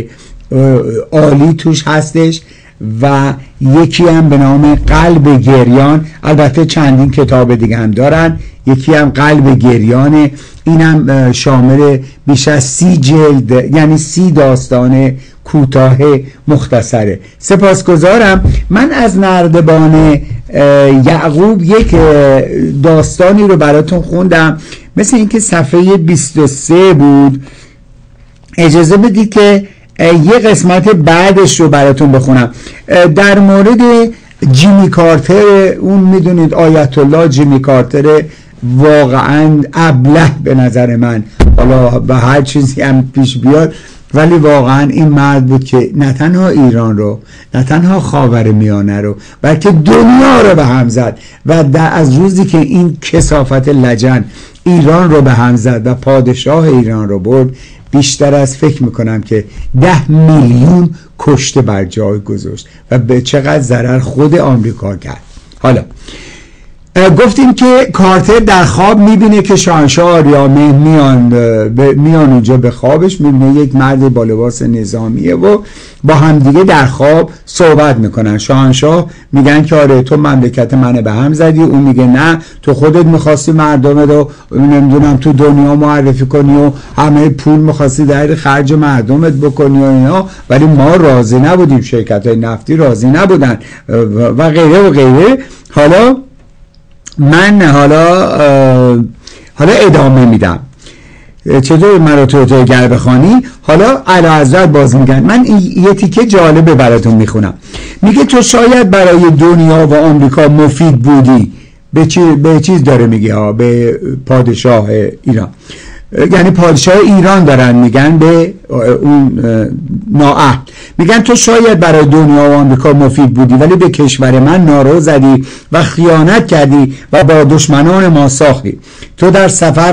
عالی توش هستش و یکی هم به نام قلب گریان. البته چندین کتاب دیگه هم دارن. یکی هم قلب گریانه، اینم شامل بیش از 30 جلد یعنی 30 داستان کوتاه مختصره. سپاسگزارم. من از نردبان یعقوب یک داستانی رو براتون خوندم، مثل اینکه صفحه 23 بود. اجازه بدید که یه قسمت بعدش رو براتون بخونم. در مورد جیمی کارتر، اون میدونید آیت الله جیمی کارتر واقعا ابله به نظر من، حالا به هر چیزی هم پیش بیاد، ولی واقعا این مرد بود که نه تنها ایران رو، نه تنها خاورمیانه رو، بلکه دنیا رو به هم زد و از روزی که این کثافت لجن ایران رو به هم زد و پادشاه ایران رو برد، بیشتر از فکر میکنم که 10 میلیون کشته بر جای گذاشت و به چقدر ضرر خود آمریکا کرد. حالا گفتیم که کارتر در خواب میبینه که شاهنشاه آریامهر میان اونجا، به خوابش میبینه یک مرد با لباس نظامیه و با همدیگه در خواب صحبت میکنن. شاهنشاه میگن که آره تو مملکت منو به هم زدی، اون میگه نه تو خودت میخواستی مردم رو نمیدونم تو دنیا معرفی کنی و همه پول میخواستی در خرج مردمت بکنی و اینا، ولی ما راضی نبودیم، شرکت های نفتی راضی نبودن و غیره و غیره. حالا من حالا ادامه میدم. چطور مرا تو گربه خانی؟ حالا اعلیحضرت باز میگن. من یه تیکه جالبه براتون میخونم. میگه تو شاید برای دنیا و آمریکا مفید بودی. به چیز داره میگه ها، به پادشاه ایران، یعنی پادشاه ایران دارن میگن به اون نااهل. میگن تو شاید برای دنیا و آمریکا مفید بودی ولی به کشور من نارو زدی و خیانت کردی و با دشمنان ما ساختی. تو در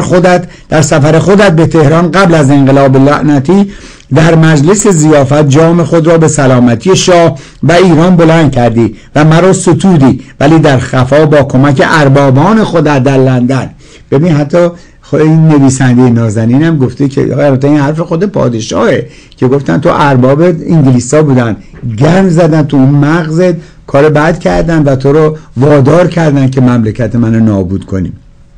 سفر خودت به تهران قبل از انقلاب لعنتی در مجلس ضیافت جام خود را به سلامتی شاه و ایران بلند کردی و مرا ستودی، ولی در خفا با کمک اربابان خودت در لندن. ببین حتی خب این نویسنده نازنین هم گفته که البته این حرف خود پادشاهه که گفتن تو ارباب انگلیسا بودن، گرم زدن تو اون مغزت، کار بد کردن و تو رو وادار کردن که مملکت منو نابود کنیم.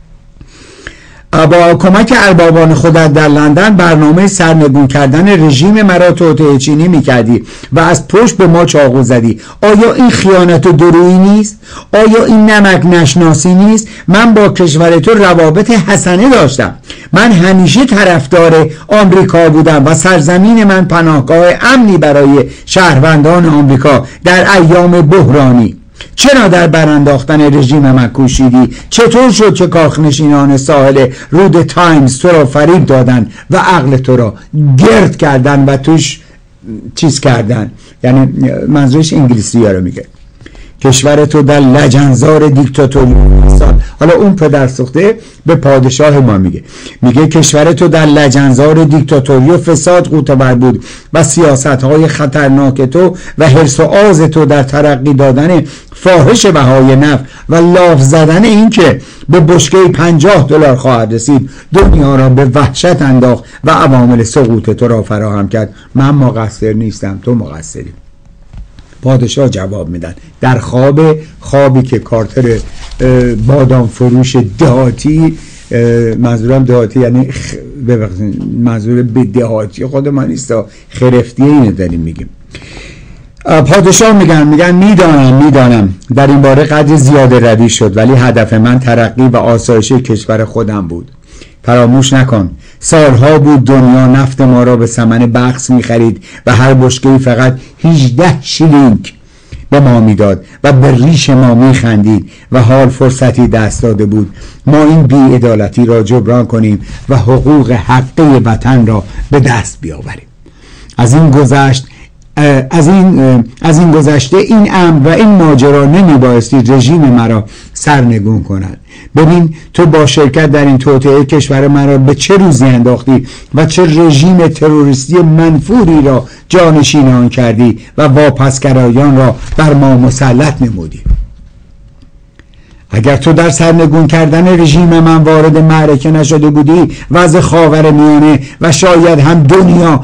با کمک اربابان خودت در لندن برنامه سرنگون کردن رژیم مرا توطئه چینی میکردی و از پشت به ما چاقو زدی. آیا این خیانت و درویی نیست؟ آیا این نمک نشناسی نیست؟ من با کشور تو روابط حسنه داشتم. من همیشه طرفدار آمریکا بودم و سرزمین من پناهگاه امنی برای شهروندان آمریکا در ایام بحرانی. چرا در برانداختن رژیم من کوشیدی؟ چطور شد که کاخنشینان ساحل رود تایمز تو را فریب دادن و عقل تو را گرد کردن و توش چیز کردن؟ یعنی منظورش انگلیسی ها رو میگه. کشور تو در لجنزار دیکتاتوری. حالا اون پدر سوخته به پادشاه ما میگه کشور تو در لجنزار دیکتاتوری و فساد غوطه‌ور بود و سیاست‌های خطرناک تو و حرص و آز تو در ترقی دادن فاحش بهای نفت و لاف زدن این که به بشکه $50 خواهد رسید دنیا را به وحشت انداخت و عوامل سقوط تو را فراهم کرد. من مقصر نیستم، تو مقصری. پادشاه جواب میدن در خوابی که کارتر بادام فروش دهاتی، منظورم دهاتی یعنی منظور به دهاتی خود ما نیست، خرفتیه اینو داریم میگیم. پادشاه میگن میدانم در این باره قدر زیاده روی شد، ولی هدف من ترقی و آسایش کشور خودم بود. فراموش نکن سالها بود دنیا نفت ما را به ثمن بخس میخرید و هر بشکه‌ای فقط 18 شیلینگ به ما میداد و به ریش ما میخندید و حال فرصتی دست داده بود ما این بی‌عدالتی را جبران کنیم و حقوق حقی وطن را به دست بیاوریم. از این گذشته این امر و این ماجرا نمیبایستی رژیم مرا سرنگون کند. ببین تو با شرکت در این توطئه کشور مرا به چه روزی انداختی و چه رژیم تروریستی منفوری را جانشین آن کردی و واپسگرایان را بر ما مسلط نمودی. اگر تو در سرنگون کردن رژیم من وارد معرکه نشده بودی وضع خاورمیانه و شاید هم دنیا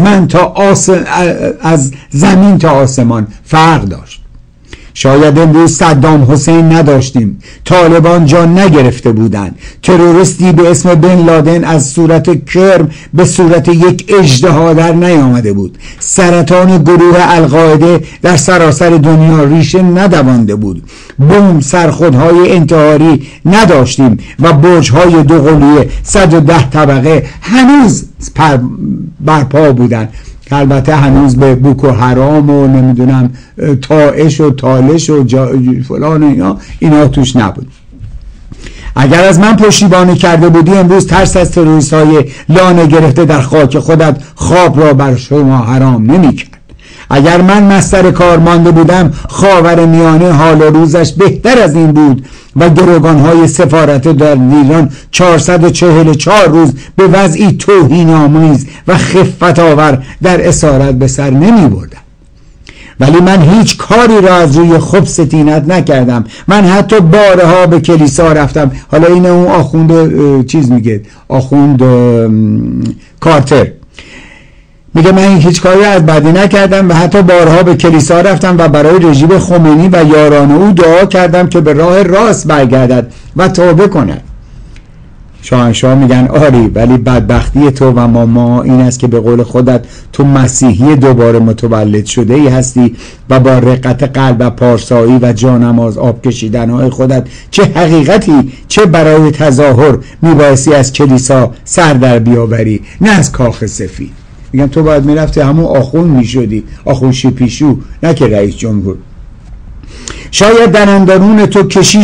از زمین تا آسمان فرق داشت. شاید امروز صدام حسین نداشتیم، طالبان جان نگرفته بودند، تروریستی به اسم بن لادن از صورت کرم به صورت یک اژدها در نیامده بود، سرطان گروه القاعده در سراسر دنیا ریشه ندوانده بود، بمب سرخودهای انتحاری نداشتیم و برج‌های دوقلوی 110 طبقه هنوز برپا بودند. البته هنوز به بوکو حرام و نمیدونم تائش و تالش و فلان اینا توش نبود. اگر از من پشتیبانی کرده بودی امروز ترس از تروریست های لانه گرفته در خاک خودت خواب را بر شما حرام نمی کرد. اگر من مستر کار مانده بودم خاورمیانه حال و روزش بهتر از این بود و گروگان‌های سفارت در ایران 444 روز به وضعی توهین‌آمیز و خفت آور در اسارت به سر نمی بردم. ولی من هیچ کاری را از روی خبث ستینت نکردم. من حتی بارها به کلیسا رفتم. حالا این اون آخوند چیز میگه، آخوند کارتر میگه من هیچ کاری از بدی نکردم و حتی بارها به کلیسا رفتم و برای رژیم خمینی و یاران او دعا کردم که به راه راست برگردد و توبه کند. شاهنشاه میگن آری، ولی بدبختی تو و ما این است که به قول خودت تو مسیحی دوباره متولد شده ای هستی و با رقت قلب و پارسایی و جانماز آب کشیدنهای خودت چه حقیقتی چه برای تظاهر میبایستی از کلیسا سر در بیاوری، نه از کاخ سفید. میگم تو باید میرفتی همون آخون میشدی، آخون شیپیشو، نه که رئیس جمهور. شاید در اندرون تو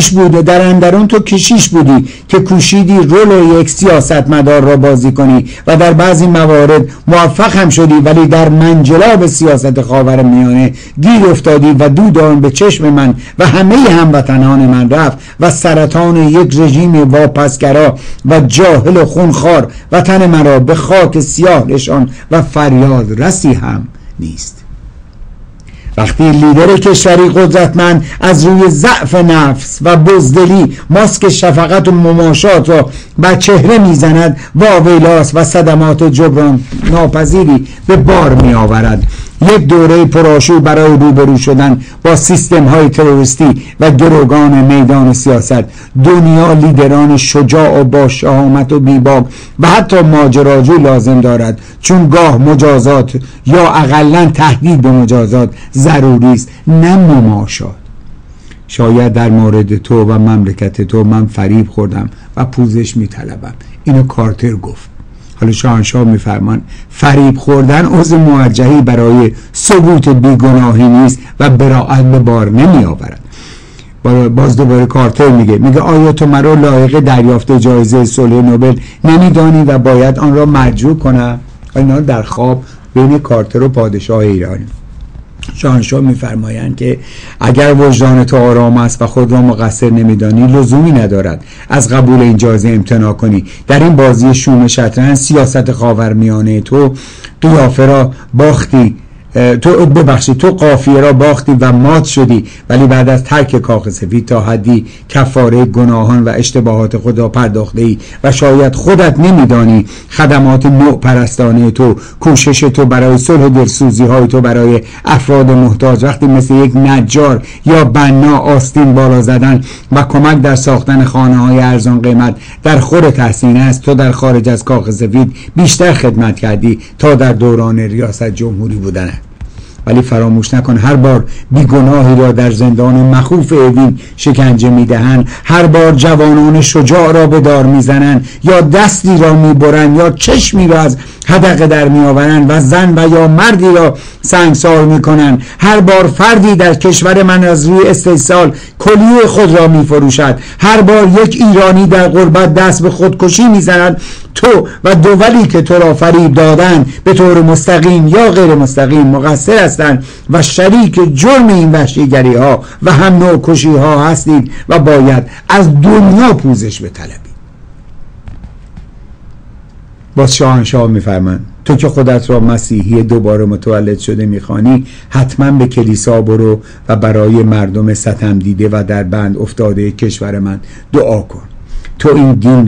کشیش بودی که کوشیدی رول یک سیاستمدار را بازی کنی و در بعضی موارد موفق هم شدی، ولی در منجلاب سیاست خاورمیانه گیر افتادی و دود آن به چشم من و همه هموطنان من رفت و سرطان یک رژیم واپسگرا و جاهل و خونخوار وطن مرا به خاک سیاه نشان و فریاد رسی هم نیست. وقتی لیدر کشوری قدرتمند از روی ضعف نفس و بزدلی ماسک شفقت و مماشات را بر چهره میزند، واویلاست و صدمات جبران ناپذیری به بار می آورد. یک دوره پرآشوب برای روبرو شدن با سیستم های تروریستی و گروگان میدان سیاست. دنیا لیدران شجاع و با شهامت و بیباک و حتی ماجراجو لازم دارد، چون گاه مجازات یا اقلن تهدید به مجازات ضروری است، نه مماشات. شاید در مورد تو و مملکت تو من فریب خوردم و پوزش میطلبم. اینو کارتر گفت. حالا شاهنشاه میفرمان فریب خوردن عضو موجهی برای ثبوت بیگناهی نیست و براءت به بار نمی آورد. باز دوباره کارتر میگه آیا تو مرا لایق دریافت جایزه صلح نوبل نمیدانی و باید آن را مرجوع کنم؟ اینا در خواب بین کارتر و پادشاه ایرانی. شاهنشاه میفرمایند که اگر وجدان تو آرام است و خود را مقصر نمیدانی، لزومی ندارد از قبول این جایزه امتناع کنی. در این بازی شوم شطرنج سیاست خاورمیانه تو قیافه را باختی، تو قافیه را باختی و مات شدی، ولی بعد از ترک کاخ سفید تا حدی کفاره گناهان و اشتباهات خود را پرداخته ای و شاید خودت نمیدانی خدمات نوع پرستانه تو، کوشش تو برای صلح و دلسوزی های تو برای افراد محتاج، وقتی مثل یک نجار یا بنا آستین بالا زدن و کمک در ساختن خانه های ارزان قیمت در خور تحسین است، تو در خارج از کاخ سفید بیشتر خدمت کردی تا در دوران ریاست جمهوری بودن. ولی فراموش نکن هر بار بیگناهی را در زندان مخوف اوین شکنجه میدهند، هر بار جوانان شجاع را به دار میزنند یا دستی را میبرند یا چشمی را از حدقه در میآورند و زن و یا مردی را سنگسار میکنند، هر بار فردی در کشور من از روی استحصال کلیه خود را میفروشد، هر بار یک ایرانی در غربت دست به خودکشی میزند، تو و دولی که تو را فریب دادن به طور مستقیم یا غیر مستقیم مقصر هستند و شریک جرم این وحشیگری ها و هم نوع کشی ها هستید و باید از دنیا پوزش بطلبید. باز شاهنشاه میفرمند تو که خودت را مسیحی دوباره متولد شده میخوانی، حتما به کلیسا برو و برای مردم ستم دیده و در بند افتاده کشور من دعا کن. تو این دین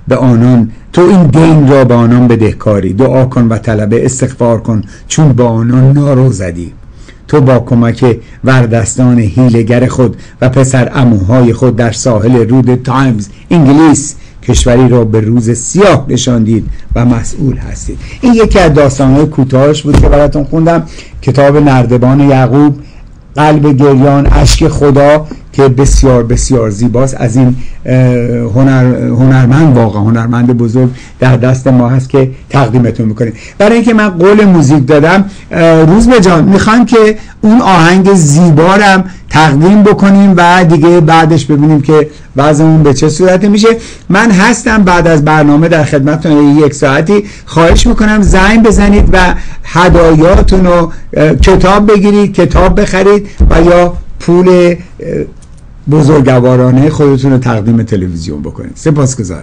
را به آنان بدهکاری. دعا کن و طلب استغفار کن، چون با آنان نارو زدی. تو با کمک وردستان حیله‌گر خود و پسر عموهای خود در ساحل رود تایمز انگلیس کشوری را به روز سیاه نشاندید و مسئول هستید. این یکی از داستان‌های کوتاهش بود که براتون خوندم. کتاب نردبان یعقوب، قلب گریان، اشک خدا، که بسیار بسیار زیباست. از این هنرمند، واقعا هنرمند بزرگ در دست ما هست که تقدیمتون میکنیم. برای اینکه من قول موزیک دادم، روز به جان میخوایم که اون آهنگ زیبارم تقدیم بکنیم و دیگه بعدش ببینیم که وضعمون به چه صورتی میشه. من هستم بعد از برنامه در خدمتتون، یک ساعتی. خواهش میکنم زنگ بزنید و هدایاتون رو کتاب بگیرید، کتاب بخرید و یا پول بزرگوارانه خودتون رو تقدیم تلویزیون بکنید. سپاسگزارم.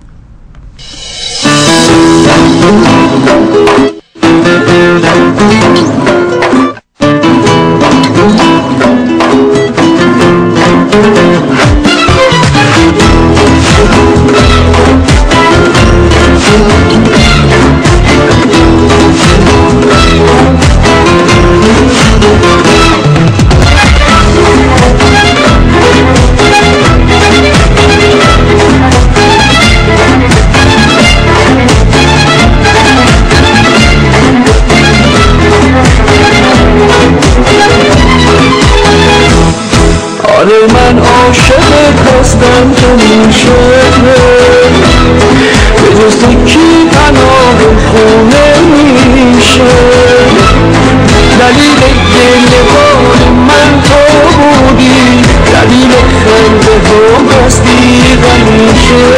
من عاشقت هستم تو میشه به جز کی پناه خونه میشه، دلیل گریه‌های من تو بودی، دلیل خنده و هستی همیشه،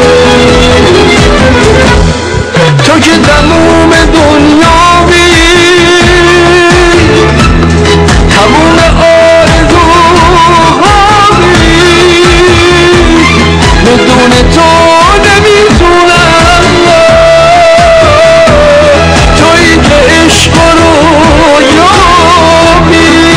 تو که تموم دنیاوی، تموم بدون تو نمیتونم، تویی که عشق رو یابی.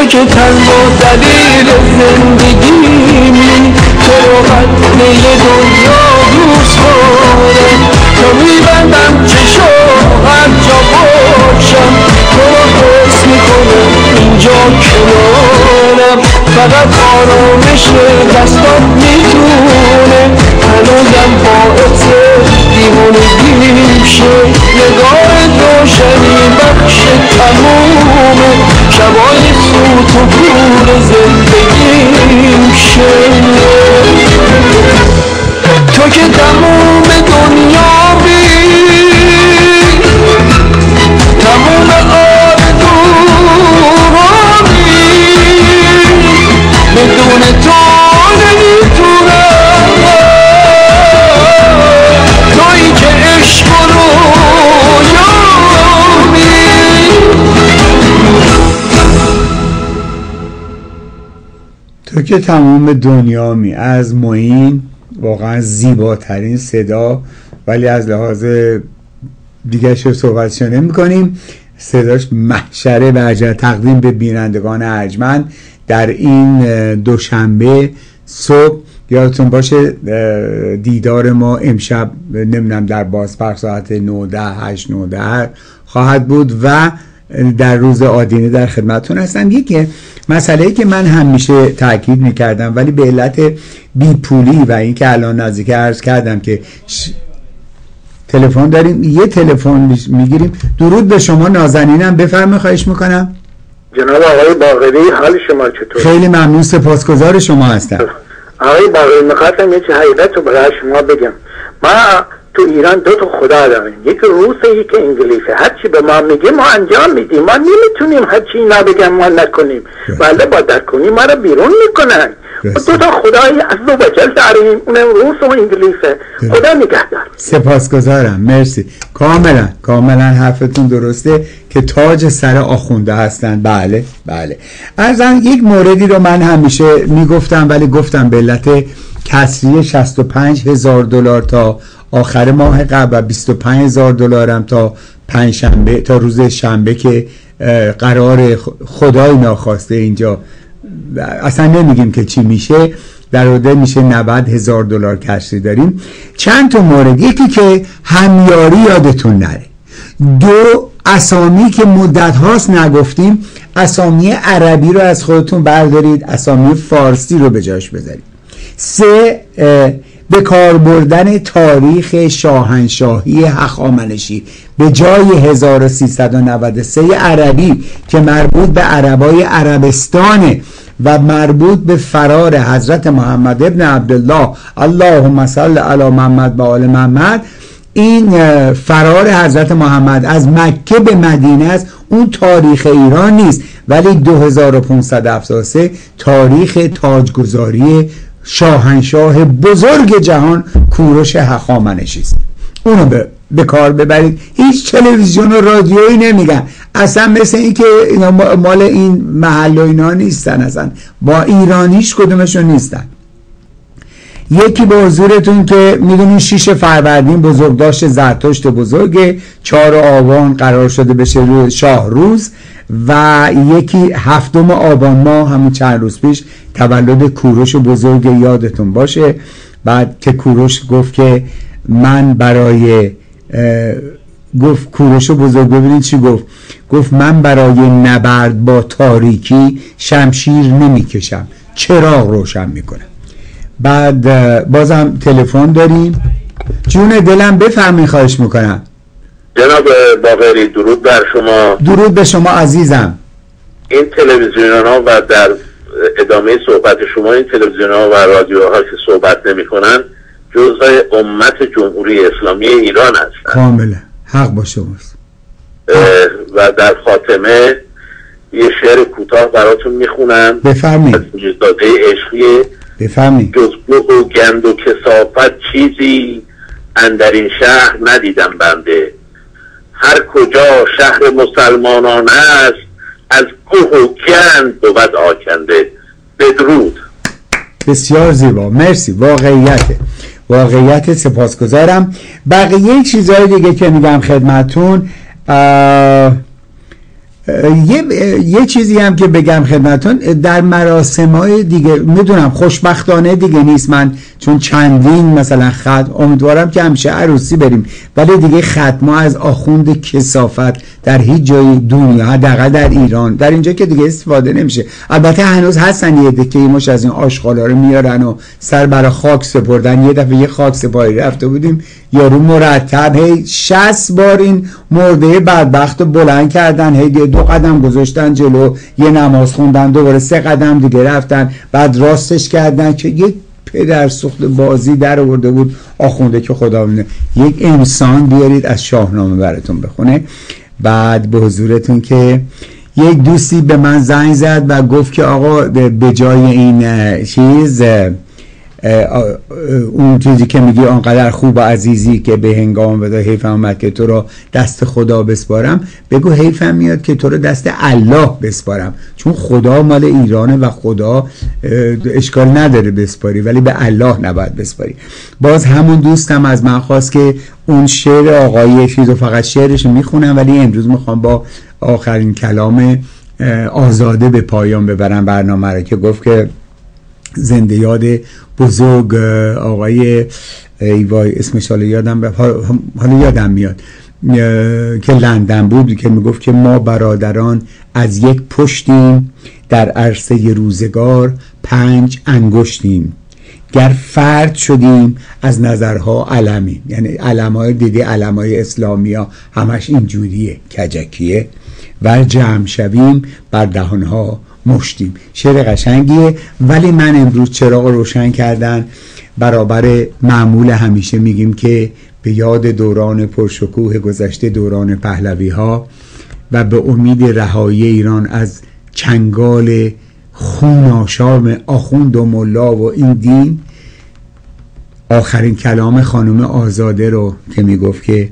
که تنها دلیل زندگیمی، تو رو قدره دنیا دوست دارم، تو میبندم چشم هر جا باشم، تو رو حس میکنم اینجا کنارم، فقط آرامش دستات میتونه هنوزم باعث دیوانگی شه، نگاه روشنی بخش تموم شبای سوت و کور زندگیم شه، تو که تموم دنیا بی، تموم آرزوهامی، بدون تو نمیتونم، تویی که عشق و رویامی.
تو که تمام دنیامی از معین، واقعا زیباترین صدا، ولی از لحاظ دیگه صحبتشو نمی کنیم، صداش محشره برجه. تقدیم به بینندگان ارجمند در این دوشنبه صبح. یادتون باشه دیدار ما امشب نمیدونم در بازپخش ساعت 9 8 9 خواهد بود و در روز آدینه در خدمتتون هستم. یکی مسئله‌ای که من همیشه تاکید میکردم ولی به علت بیپولی و این که الان نزدیک عرض کردم که تلفن داریم، یه تلفن میگیریم. درود به شما نازنینم، بفرمایید، خواهش میکنم.
جناب آقای باقری، حال شما چطور؟
خیلی ممنون، سپاسگزار شما هستم.
آقای باقری، میخواستم یه چه حقیقت رو برای شما بگم. ما تو ایران 2 تا خدا داریم، یکی روسه یکی انگلیسه. هرچی به ما میگه ما انجام میدیم، ما نمیتونیم هرچی اینا بگم ما نکنیم، ولی با در کنیم ما رو بیرون میکنن. 2 تا خدای عز و جل داریم، اونم روس و انگلیسه. خدا نگهدار.
سپاسگزارم، مرسی. کاملا حرفتون درسته که تاج سر آخونده هستن. بله بله. ارزن یک موردی رو من همیشه میگفتم ولی گفتم به علت کسری $65,000 تا آخر ماه قبل و $25,000 هم تا پنجشنبه، تا روز شنبه که قرار خدای ناخواسته اینجا اصلا نمیگیم که چی میشه، در حدود میشه $90,000 کسری داریم. چند تا مورد، یکی که همیاری یادتون نره، 2 اسامی که مدت هاست نگفتیم، اسامی عربی رو از خودتون بردارید، اسامی فارسی رو به جاش بذارید. 3 به کار بردن تاریخ شاهنشاهی هخامنشی به جای 1393 عربی که مربوط به عربای عربستانه و مربوط به فرار حضرت محمد ابن عبدالله، اللهم صل علی محمد و آل محمد. این فرار حضرت محمد از مکه به مدینه است، اون تاریخ ایران نیست، ولی 2573 تاریخ تاجگذاری شاهنشاه بزرگ جهان کوروش هخامنشی است. اونو به کار ببرید. هیچ تلویزیون و رادیویی نمیگن، اصلا مثل این که اینا مال این محل و اینا نیستن، اصلا با ایرانیش کدومشون نیستن. یکی به حضورتون که میدونین 6 فروردین بزرگداشت زرتشت بزرگ، 4 آبان قرار شده بشه شاه روز و یکی 7 آبان ماه همون چند روز پیش تولد کوروش بزرگ، یادتون باشه. بعد که کوروش گفت که من برای گفت کوروش بزرگ، ببینید چی گفت من برای نبرد با تاریکی شمشیر نمیکشم، چراغ روشن میکنم. بعد بازم تلفن داریم. جون دلم بفرمایید، خواهش میکنم.
جناب باقری، درود بر شما.
درود به شما عزیزم.
این تلویزیون ها و در ادامه صحبت شما، این تلویزیون ها و رادیوها که صحبت نمی کنن جزء امت جمهوری اسلامی ایران هستند.
کاملا حق با شماست.
و در خاتمه یه شعر کوتاه براتون میخونم.
بفرمایید.
از میرزاده عشقی.
بفرمایید.
جز گوه و گند و کثافت چیزی اندر این شهر ندیدم بنده، هر کجا شهر مسلمانان است از گوه و گند بود آکنده. بدرود.
بسیار زیبا، مرسی. واقعیت سپاسگزارم. بقیه چیزهای دیگه که میگم خدمتون، یه چیزی هم که بگم خدمتون، در مراسم‌های دیگه میدونم خوشبختانه دیگه نیست، من چون چندین مثلا امیدوارم که همیشه عروسی بریم، ولی دیگه ختم‌ها از آخوند کثافت در هیچ جای دنیا، حداقل در ایران، در اینجا که دیگه استفاده نمیشه. البته هنوز هستن یه دکه مش از این آشغالا رو میارن و سر برای خاک سپردن. یه دفعه یه خاک سپاری رفته بودیم، یارو مرتب 60 بار این مرده بدبخت بلند کردن، 2 قدم گذاشتن جلو، یه نماز خوندن، دوباره 3 قدم دیگه رفتن، بعد راستش کردن که یه پدر سوخت بازی در آورده بود آخونده که خدا بینه. یک انسان بیارید از شاهنامه براتون بخونه. بعد به حضورتون که یک دوستی به من زنگ زد و گفت که آقا به جای این چیز، اون چیزی که میگی آنقدر خوب و عزیزی که به هنگام بده حیفم اومد که تو رو دست خدا بسپارم، بگو حیفم میاد که تو رو دست الله بسپارم، چون خدا مال ایرانه و خدا اشکال نداره بسپاری، ولی به الله نباید بسپاری. باز همون دوستم از من خواست که اون شعر آقای چیزو فقط شعرش میخونم، ولی امروز میخوام با آخرین کلام آزاده به پایان ببرم برنامه رو، که گفت که زنده یاد بزرگ آقای ایوای اسمش حالا یادم میاد که لندن بود، که میگفت که ما برادران از یک پشتیم، در عرصه روزگار 5 انگشتیم، گر فرد شدیم از نظرها علمی. یعنی علمای دیگه، علمای اسلامی ها همش اینجوریه، کجکیه، و جمع شویم بر دهانها مشتیم. شعر قشنگیه، ولی من امروز چراغ روشن کردن برابر معمول همیشه میگیم که به یاد دوران پرشکوه گذشته، دوران پهلوی ها، و به امید رهایی ایران از چنگال خون آشام آخوند و ملا و این دین، آخرین کلام خانم آزاده رو که میگفت که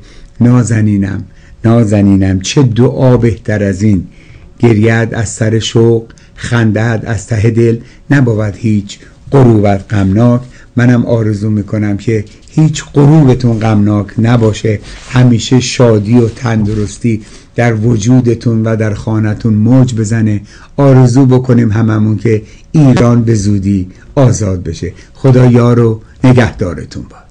نازنینم چه دعا بهتر از این، گریت از سر شوق، خنده‌ات از ته دل، نبود هیچ غروبت غمناک. منم آرزو میکنم که هیچ غروبتون غمناک نباشه، همیشه شادی و تندرستی در وجودتون و در خانتون موج بزنه. آرزو بکنیم هممون که ایران به زودی آزاد بشه. خدا یار و نگهدارتون باد.